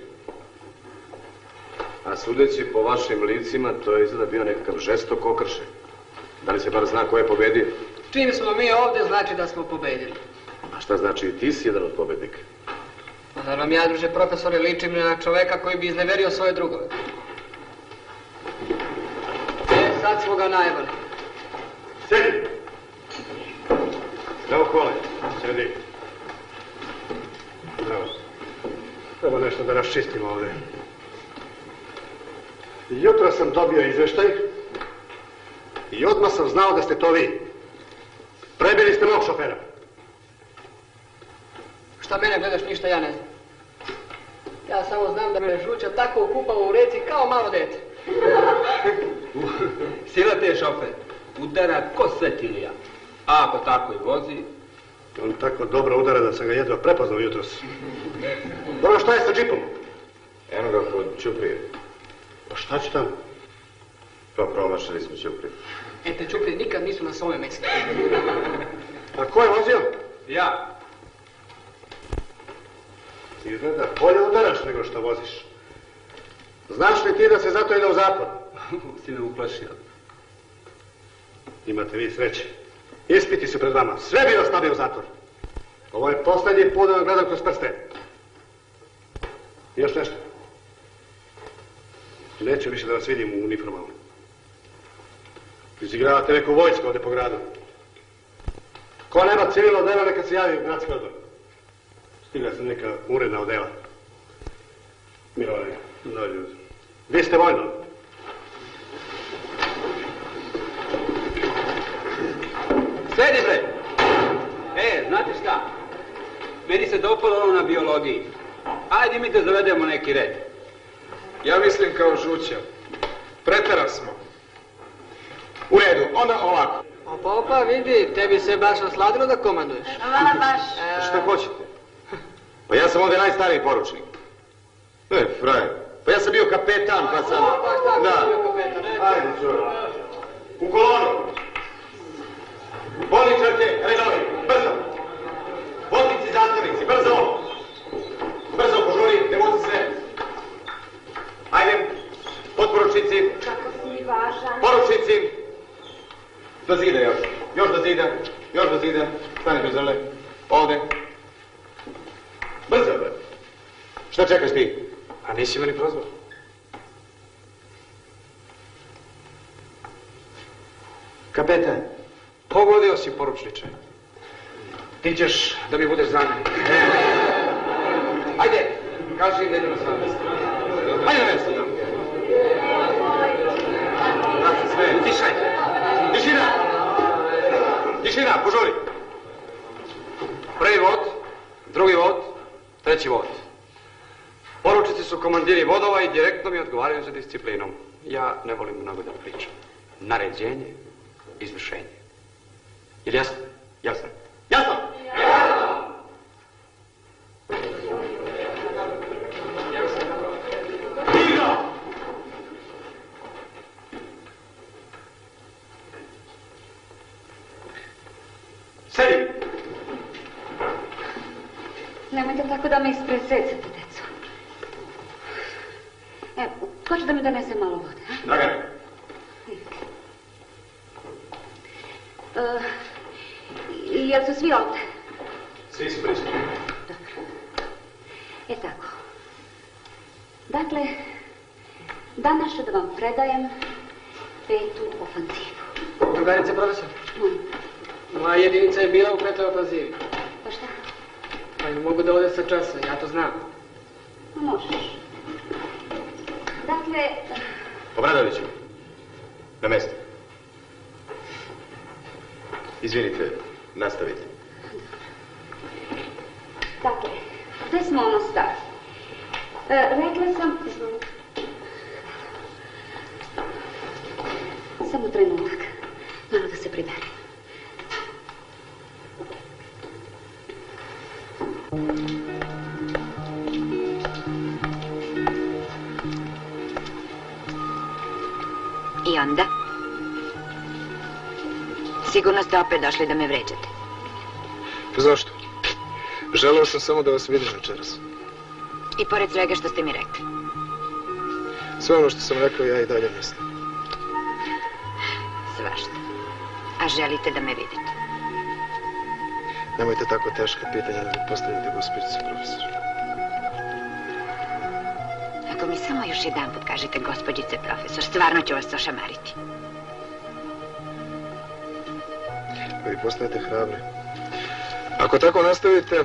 A sudeći po vašim licima, to je izgleda bio nekakav žestok okršaj. Da li se bar zna ko je pobedio? Čim smo mi ovdje, znači da smo pobedili. A šta znači ti si jedan od pobednika? A da vam ja, druže profesore, ličim na čoveka koji bi izneverio svoje drugove. E, sad smo ga najebali. Sjedi! Evo kole, sjedi. Evo. Treba nešto da raščistimo ovdje. Jutro sam dobio izveštaj i odmah sam znao da ste to vi. Prebili ste mog šofera. Šta mene gledaš, ništa ja ne znam. Ja samo znam da me Žuća tako okupao u reci kao malo dete. Sila te šofer, udara ko svetilija. A ako tako i vozi... On tako dobro udara da sam ga jedva prepoznao jutros. Dobro, šta je sa džipom? Eno ga kod Ćuprije. Pa šta će tamo? Pa promašali smo Ćuprije. E, te Ćuprije nikad nisu na svome mjestu. A ko je vozio? Ja. Izgleda bolje udaraš nego što voziš. Znaš li ti da se zato ide u zatvor? Si me uplašio. Imate vi sreće. Ispiti su pred vama. Sve bi vas stavio u zatvor. Ovo je posljednji put da vam gledam kroz prste. I još nešto. Neću više da vas vidim u uniformama. Izigravate neku vojsku ovdje po gradu. Ko nema civilno odela, neka se javi u gradski odbor. Stigla sam neka uredna odela. Milovane, dođu. Vi ste vojno. Sedi bre! E, znate šta? Meni se dopalo ono na biologiji. Ajde mi da zavedemo neki red. Ja mislim kao Žuća. Pretera smo. U redu, onda ovako. Opa, opa, vidi, tebi se baš nasladilo da komanduješ. Hvala baš. Šta hoćete? Pa ja sam ovdje najstariji poručnik. E, frajer. Pa ja sam bio kapetan, pa sam... Da. Ajde, čujem. U kolonu. Bolničarke, redovi, brzo. Vodnici, zastavnici, brzo. Brzo, požuri, ne vozi se. Ajde, potporučnici. Kako si mi važan. Poručnici. Do zida još. Još do zida. Još do zida. Stani do zrle. Ovdje. Brzo, bre. Šta čekaš ti? A nisi me ni prozvao. Kapetan. Pogodio si, poručniče. Ti ćeš da mi budeš zamjenik. Ajde, kaži im da idemo s vama. Ajde na mjesto. Znači, sve. Utišaj. Tišina. Tišina, požuri. Prvi vod, drugi vod, treći vod. Poručnici su komandiri vodova i direktno mi odgovaraju za disciplinom. Ja ne volim mnogo da pričam. Naređenje, izvršenje. Je li jasno? Jasno. Jasno! Sedi! Nemojte tako da me ispresecate, deco. Evo, ko će da mi donese malo vode, a? Dragan. Uh, jel su svi ovdje? Svi su prisutni. Dobro. E tako. Dakle, danas ću da vam predajem petu ofanzivu. Drugarice, profesor. Mm. Moja jedinica je bila u petoj ofanzivi. Pa šta? Pa ne mogu da ode sa časa, ja to znam. Možeš. Dakle... Obradoviću, na mjesto. Izvinite, nastavite. Dakle, gde smo ono stali? E, rekla sam... Samo trenutak. Malo da se priberem. I onda? Sigurno ste opet došli da me vređate. Pa zašto? Želeo sam samo da vas vidim večeras. I pored svega što ste mi rekli. Sve ono što sam rekao ja i dalje mislim. Svašta. A želite da me vidite? Nemojte tako teška pitanja da mi postavite, gospođice profesor. samo još jedan put kažete gospođice profesor, stvarno ću vas ošamariti. Vi postajete hrabri. Ako tako nastavite,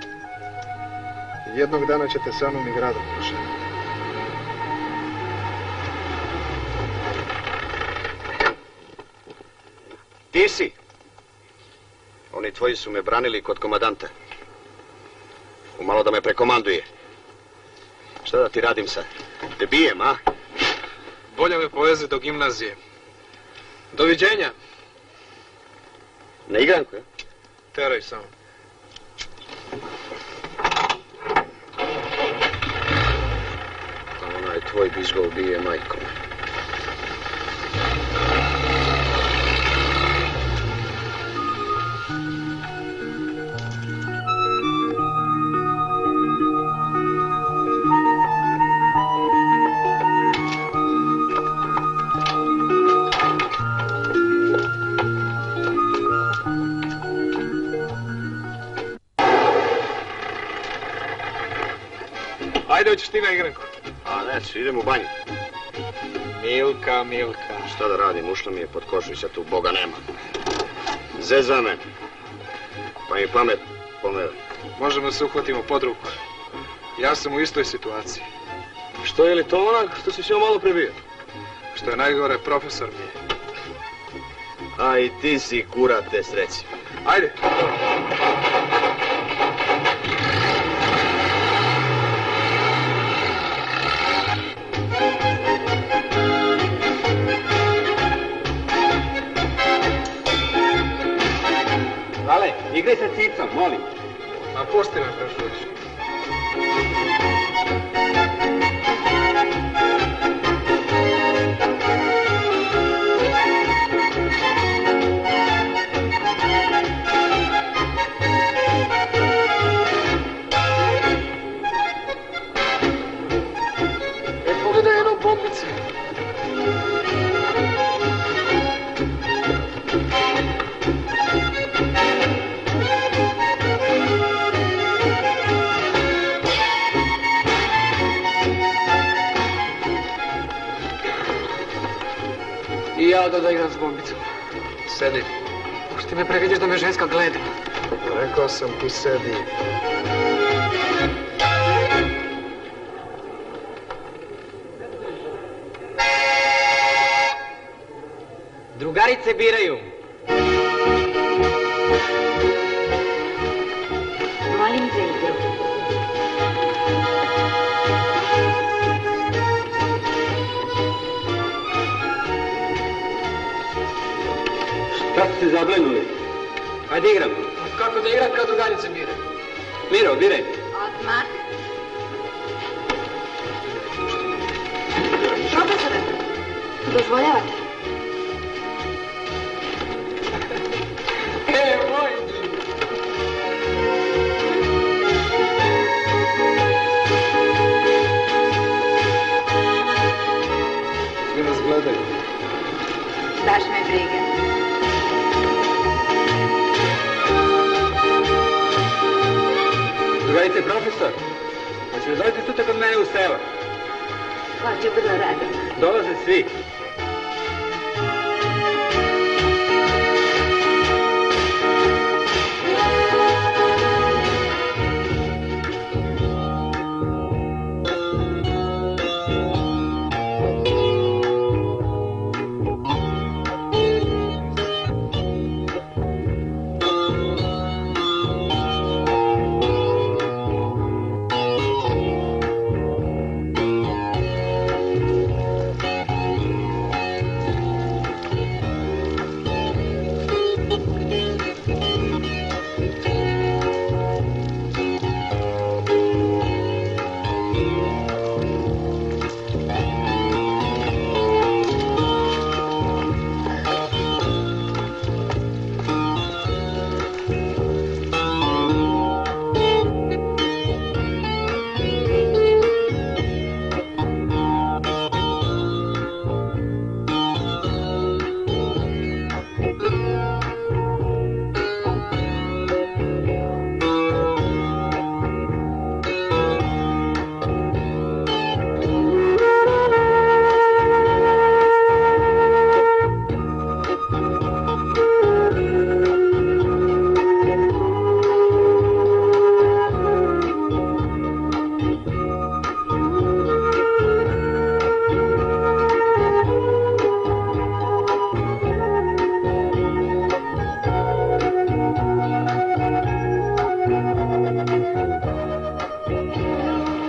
jednog dana ćete samom i gradom prošati. Ti si. Oni tvoji su me branili kod komadanta. Umalo da me prekomanduje. Šta da ti radim sad? Te bijem, a? Bolje me poveze do gimnazije. Doviđenja. Na igranku, ja? Teraj samo. Onaj tvoj bizgol bije majkom. Ajde, hoćeš ti na igranku? A neću, idem u banju. Milka, Milka. Šta da radim, ušla mi je pod kožu i sad tu Boga nema. Zeza me. Pa mi pamet pomere. Možemo se uhvatimo pod ruku. Ja sam u istoj situaciji. Što je li to onak što si se malo prebio? Što je najgore, profesor mi je. A i ti si kurate sreći. Ajde. Lale, igraj sa cicom, molim. A pusti me, Prešuć. E, pogledaj jedno bombice. I ja da da igram s bombicom. Sedi. Ako ti me previdiš da me ženska gleda. Rekao sam ti sedi. Drugarice biraju. Molim za igru. Šta ste se zablenuli? Hajde igramo. Kako da igram kad drugarice biraju? Miro, biraj. Odmah. Profesore, dozvoljavate? E, moj! Svi nas gledaju. Baš me briga. Drugarice, profesor, hoće li dolaziti sutra kod mene u selo? Hoću vrlo rado. Dolaze svi.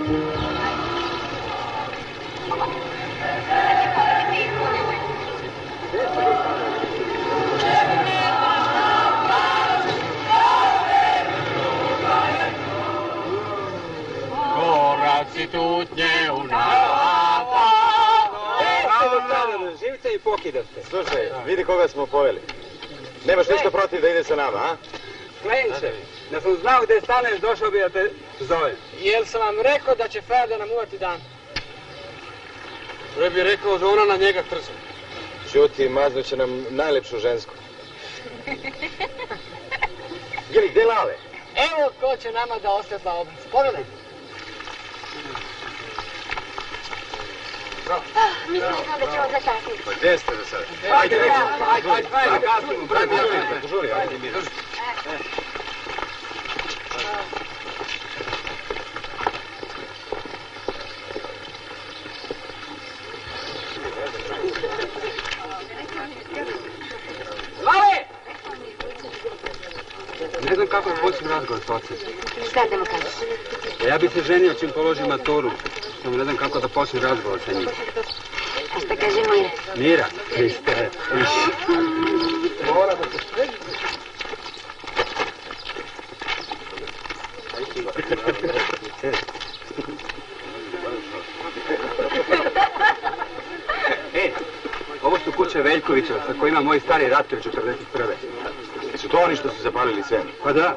Koraci tutnje u navata. Živce i pokidaste. Slušaj, vidi koga smo poveli. Nemaš ništa protiv da ide sa nama, a? Klenče, da sam znao gde staneš, došao bi da te zovem. Jel sam vam rekao da će Faja da nam uvati dan? Sve bi rekao da ona na njega trza. Ćuti, maznut će nam najlepšu žensku. Gili, gde Lale? Evo ko će nama da osvetla obraz. Pogledaj. Mislim da ćemo zakasniti. Pa gde ste do sada? Ajde, ajde, ajde, ajde, ajde, kasnimo, brate, žuri, ajde mi. Lale! Ne znam kako je počin razgovor s ocem. Šta da mu kažeš? Ja bi se ženio čim položim maturu. Samo ne znam kako da počne razgovor sa njim. A šta kaže Mira? Mira? Hriste. Mora da se sve... E, ovo su kuće Veljkovića sa kojima moj stari rato je četrdeset prve. Su to oni što su zapalili sve? Pa da.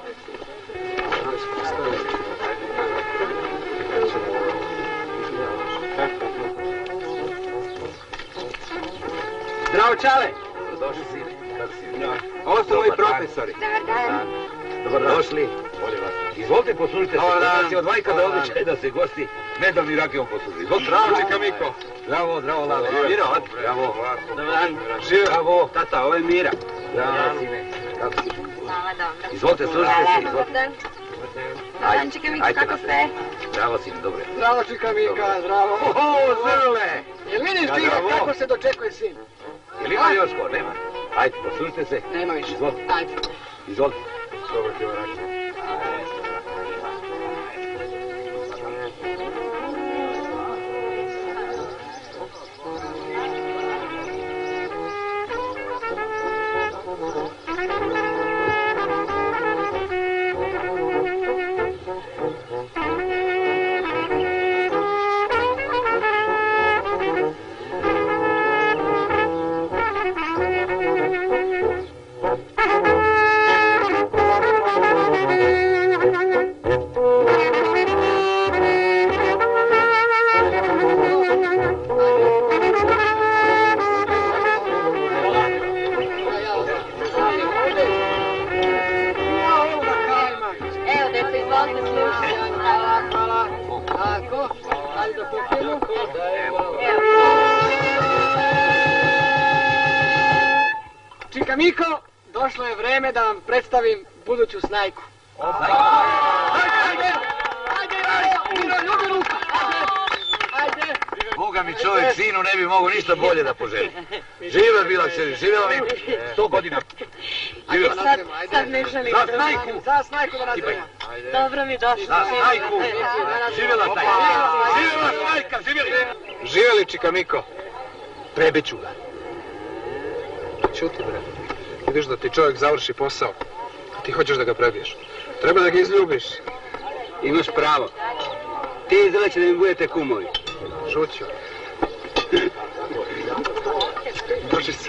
Zdravo, Čale! Došli sine. Kako si? Ovo su moji profesori. Dobar dan. Dobar dan. Došli. Izvolite, poslužite se. Dobar dan. Kod nas je od vajka da običaj da se gosti medom i rakijom posluži. Izvolite. Zdravo, Čika-Miko. Zdravo, zdravo, Lale. Miro, Zdravo. Dobar dan. Živio. Bravo. Tata, ovo je Mira. Zdravo, sine. Kako si? Hvala, dobro. Izvolite, služite se. Dobar Izvolite. dan. Dobar dan, Čika-Miko, kako ste? Zdravo, sine, dobro. Zdravo, Čika-Mika, zdravo. Oho, Zrle! Jel vidiš ti kako se dočekuje sin? Jel ima još ko? Nema. Ajde, poslužite se. Nema više. Izvolite. Ajde. Izvolite. Dobro ti vraćam. Evo, deco, izvolite slušati. Hvala, hvala. Tako, ajde da popijemo. Evo. Čika-Miko, došlo je vreme da vam predstavim buduću snajku. Ajde, ajde, ajde, Miro, ljubi ruku. Ajde. Boga mi čovjek sinu ne bi mogao ništa bolje da poželi. Živjela bila kćeri, živjela mi sto godina. Živjela. Sad, sad ne želim. Za snajku, za snajku da nazivamo. Dobro mi došlo. Za snajku. Živjela snajka. Živjela snajka, živjeli. Živjeli, Čika-Miko. Prebeću ga. Čuti, bre. Vidiš da ti čovjek završi posao, a ti hoćeš da ga prebiješ. Treba da ga izljubiš. Imaš pravo. Ti izleće da mi budete kumovi. Šuću. Drži se.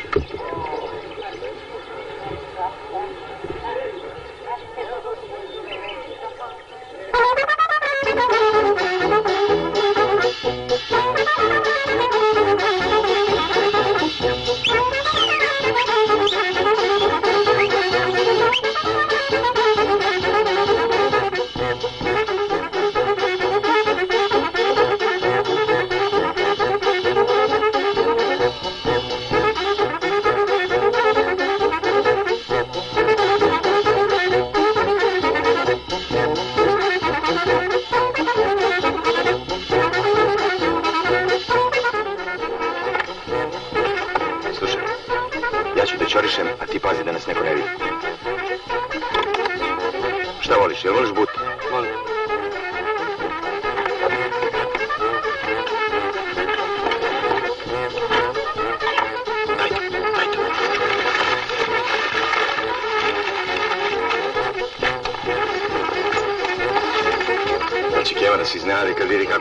Čorišem, a ti pazi da nas neko ne vidi. Šta voliš, jel voliš but? Volim.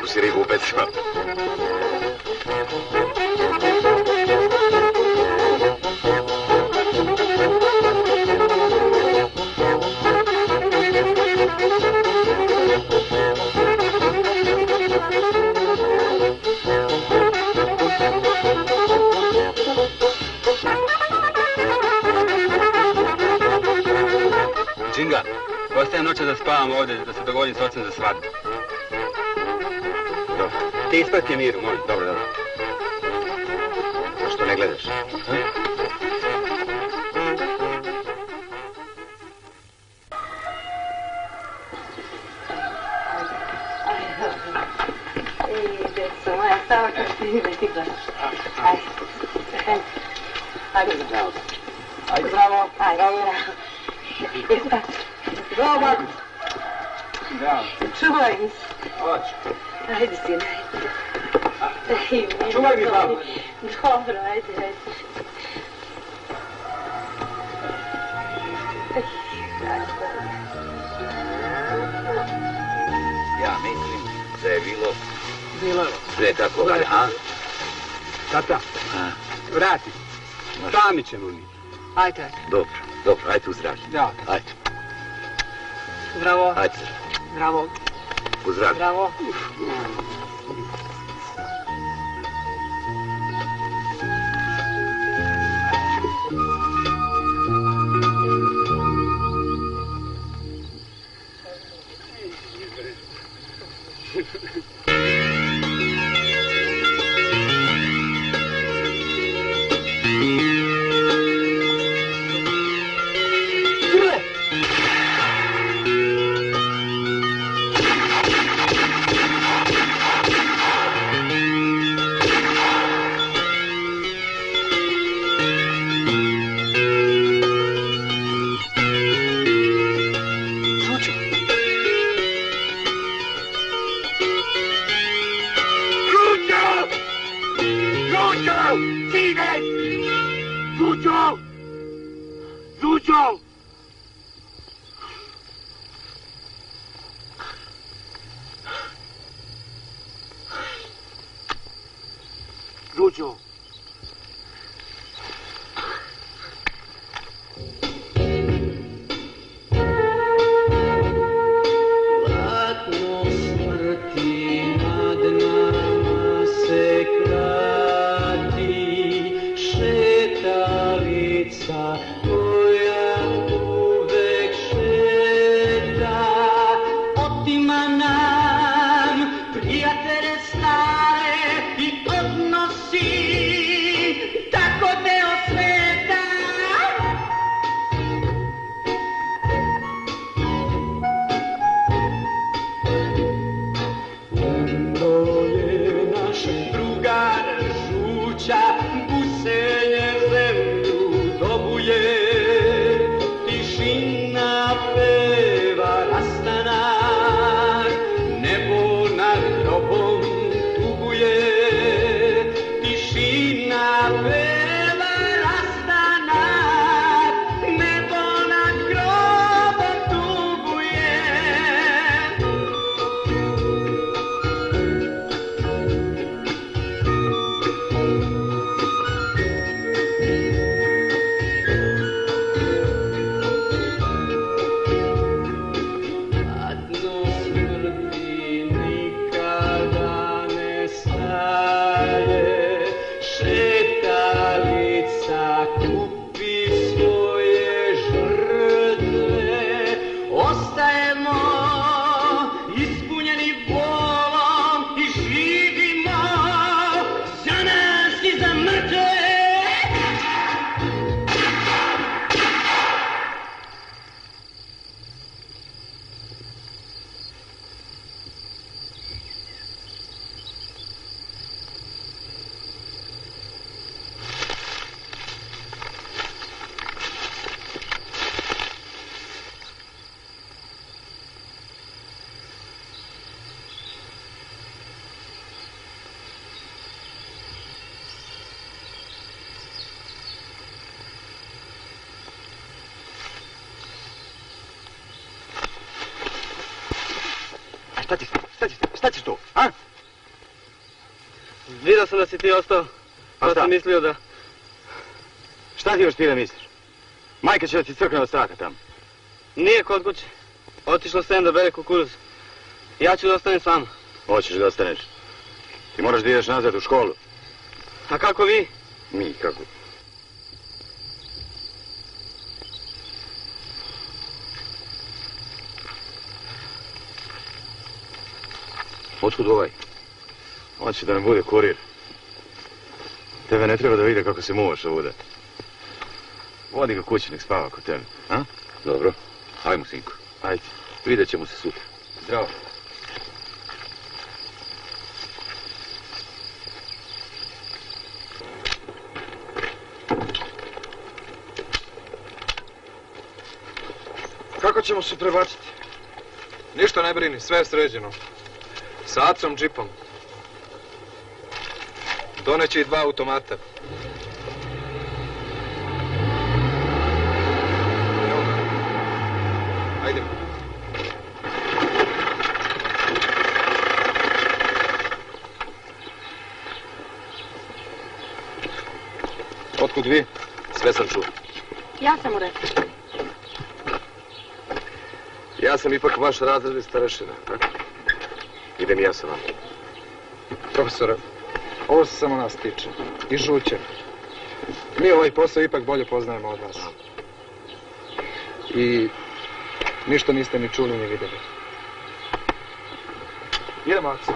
si ribu u pecima. Džinga, ostajem noće da spavam ovdje, da se dogodim s ocem za svadbu. Dobro. Ti isprati Miru, molim. Dobro, dobro. Zašto ne gledaš? Ej, djeco moja, samo kad ti ime ti gledaš. Ajde. Ajde, zdravo. Ajde, zdravo. Ajde, zdravo. Zdravo, Marko. Zdravo. Čuvaj mi se. Hoću. Ajde, sine, ajde. Čuvaj mi, babo. Dobro, ajde, ajde. Ja mislim da je bilo Bilo je. sve tako valja, a? Tata, vrati. Sami ćemo mi. Ajde, ajde. Dobro, dobro, ajde u zdravlje. Da. Ajde, Zdravo. ajde. Zdravo. U zdravlje. Zdravo. Zućo! Zućo! Zućo! Platno smrti nad nama se krati, šetalica koja uvek šeta, otima nam prijatelje stare i odnosi tako deo sveta. To je naš drugar žuća, busenje zemlju dobuje, tišina peva rastanak, nebo nad grobom tuguje, tišina peva rastanak, nebo nad grobom tuguje. Adno smrti nikada ne staje, šetalica kupi svoje žrtve, ostajemo ispunjeni bolom i živimo za nas i za mrtve. A šta ćeš, šta ćeš, šta ćeš tu, a? Vidio sam da si ti ostao, pa sam mislio da... Šta ti još ti da misliš? Majka će da ti crkne od straha tamo. Nije kod kuće. Otišla sem da bere kukuruz. Ja ću da ostanem s vama. Hoćeš da ostaneš. Ti moraš da ideš nazad u školu. A kako vi? Mi, kako? Otkud ovaj? Hoće da nam bude kurir. Tebe ne treba da vide kako se muvaš ovuda. Vodi ga kući, nek spava kod tebe, a? Dobro, ajmo, sinko. Ajde. Vidjet ćemo se sutra. Zdravo. Kako ćemo se prebaciti? Ništa ne brini, sve je sređeno. Sa acom džipom. Doneće i dva automata. Evo ga. Ajde. Otkud vi? Sve sam čuo. Ja sam mu rekla. Ja sam ipak vaš razredni starešina, tako? Idem ja sa vama. Profesore, ovo se samo nas tiče. I žuće. Mi ovaj posao ipak bolje poznajemo od vas. I ništa niste ni čuli ni vidjeli. Idemo, akcija.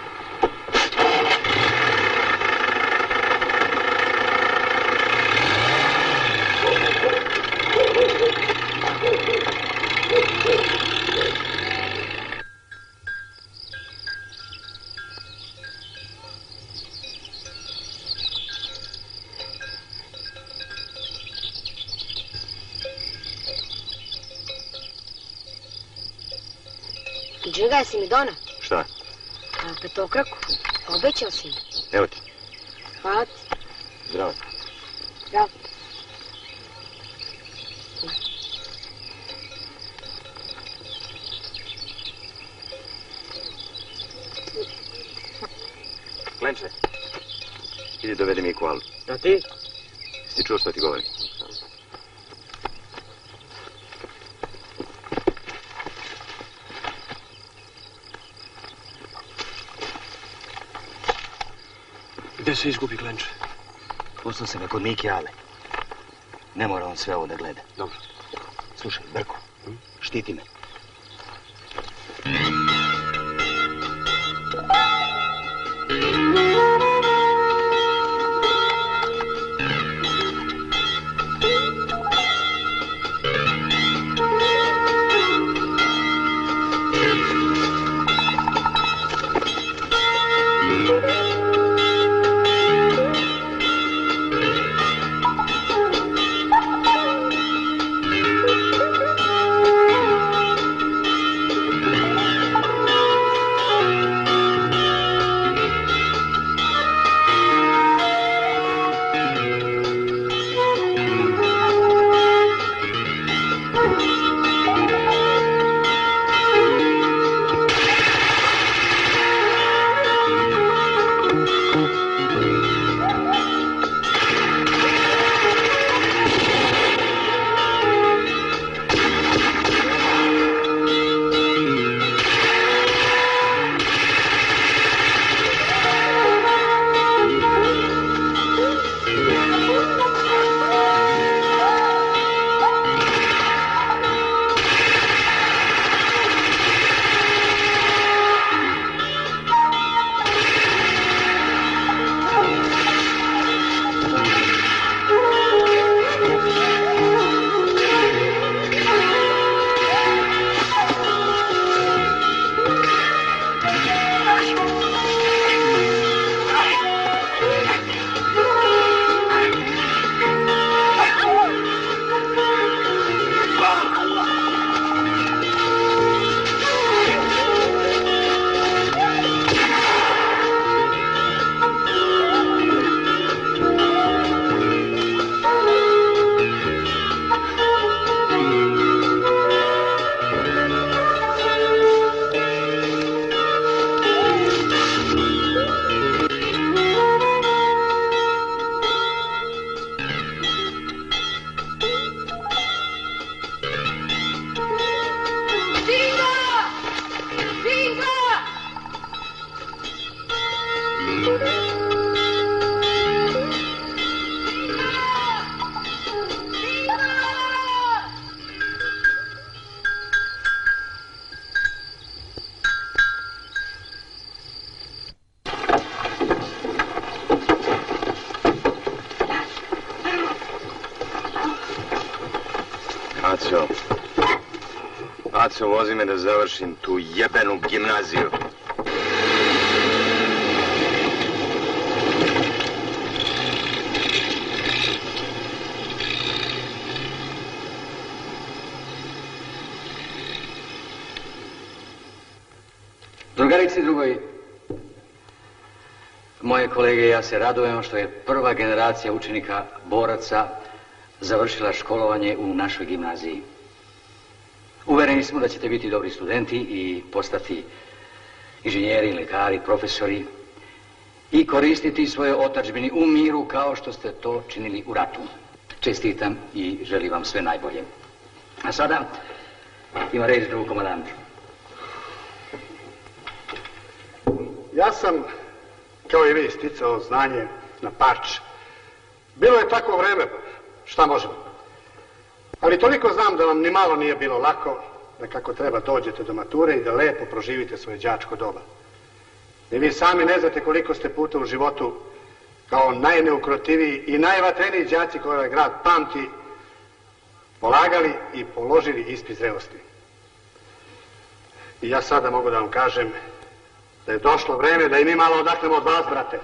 Džiga, jesi mi donao? Šta? A, petokraku. Obećao si mi. Evo ti. Hvala ti. Zdravo. Zdravo. Klenče, idi dovedi mi koalu. A ti? Jesi čuo što ti govorim? Gde se izgubi Klenče? Pustio sam ga kod Miki Ale. Ne mora on sve ovo da gleda. Dobro. Slušaj, Brko, štiti me. Aco, Aco, vozi me da završim tu jebenu gimnaziju. Drugarice i drugovi, moje kolege i ja se radujemo što je prva generacija učenika boraca završila školovanje u našoj gimnaziji. Uvereni smo da ćete biti dobri studenti i postati inženjeri, lekari, profesori i koristiti svoje otadžbini u miru kao što ste to činili u ratu. Čestitam i želim vam sve najbolje. A sada ima reč drugog komandanta. Ja sam, kao i vi, sticao znanje na parč. Bilo je takvo vreme, šta možemo. Ali toliko znam da vam ni malo nije bilo lako, da kako treba dođete do mature i da lepo proživite svoje đačko doba. I vi sami ne znate koliko ste puta u životu, kao najneukrotiviji i najvatreniji đaci koje ovaj grad pamti, polagali i položili ispit zrelosti. I ja sada mogu da vam kažem da je došlo vreme da i mi malo odahnemo od vas, brate.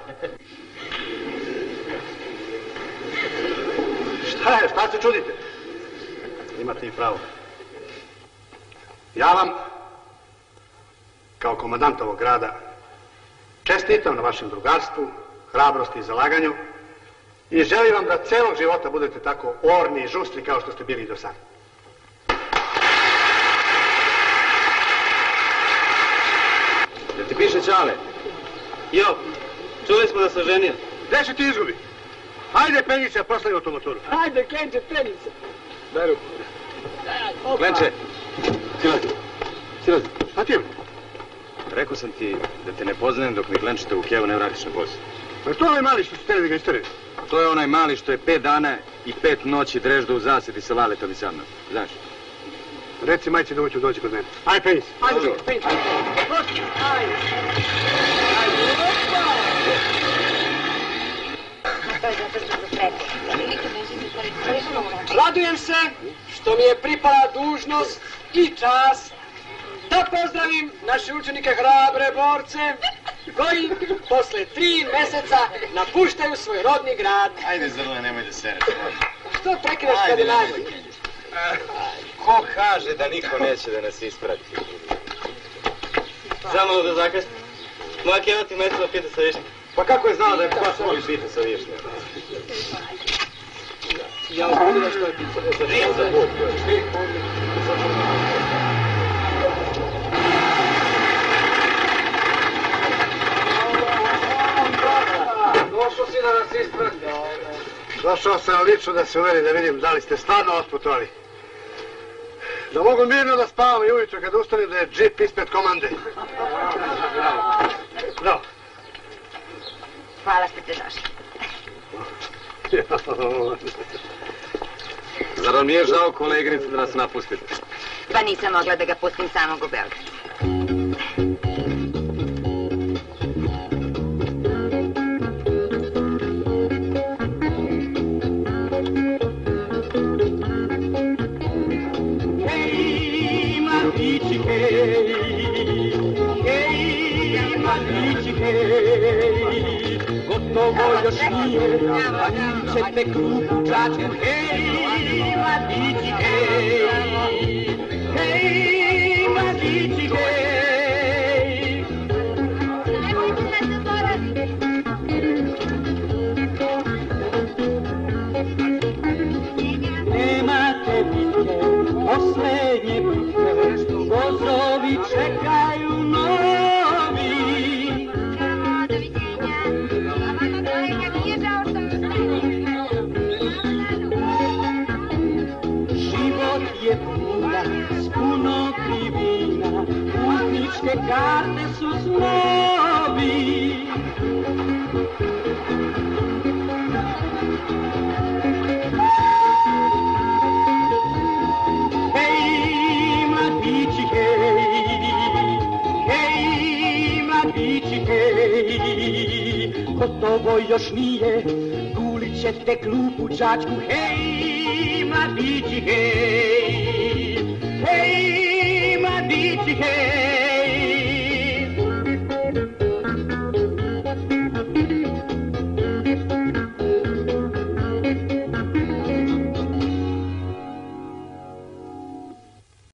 Šta je, šta se čudite? Imate i pravo. Ja vam, kao komandant ovog grada, čestitam na vašem drugarstvu, hrabrosti i zalaganju i želim vam da celog života budete tako orni i žustri kao što ste bili do sada. Jel ti piše Ćale? Jo, čuli smo da se ženio. Gde si ti izgubi? Hajde, penjice, poslavi automaturu. Hajde, Klenče, penjice. Daj ruku. Klenče, silazi. Silazi. Šta ti je? Rekao sam ti da te ne poznajem dok mi Klenčete u kevu ne vratiš na posao. Pa što je onaj mali što ste teli da ga istere? To je onaj mali što je pet dana i pet noći drežda u zasedi sa Laletom i sa mnom. Znaš? Reci majci da uću doći kod mene. Ajde, penjice. Ajde, penjice. Ajde. Radujem se što mi je pripala dužnost i čast da pozdravim naše učenike hrabre borce koji posle tri meseca napuštaju svoj rodni grad. Ajde, Zrle, nemoj da sereš. Što prekineš kad je najbolje? Ko kaže da niko neće da nas isprati? Zamalo da zakasni. Moja keva ti mesto da pita sa višnjem. Pa kako je znao da je baš moj pita sa višnjem? Ja ovdje da što je pita. Živ za Bog. Došao si da nas isprati. Došao sam lično da se uveri da vidim da li ste stvarno otputovali. Da mogu mirno da spavam i ujutro kada ustanem da je džip ispred komande. Bravo. Hvala što ste došli. Zar vam nije žao, koleginice, da nas napustite? Pa nisam mogla da ga pustim samog u Beograd. Hej, mladići, hej, hej, mladići, hej, gotovo još nije, a njim ćete krupu čačen, hej, mladići, hej, hej, mladići, hej. Nemate bitke, poslednje bitke, vozovi čekaju novi. Život je puna s puno krivina, putničke karte su snovi. gotovo još nije, gulit ćete klupu čačku, hej, mladići, hej.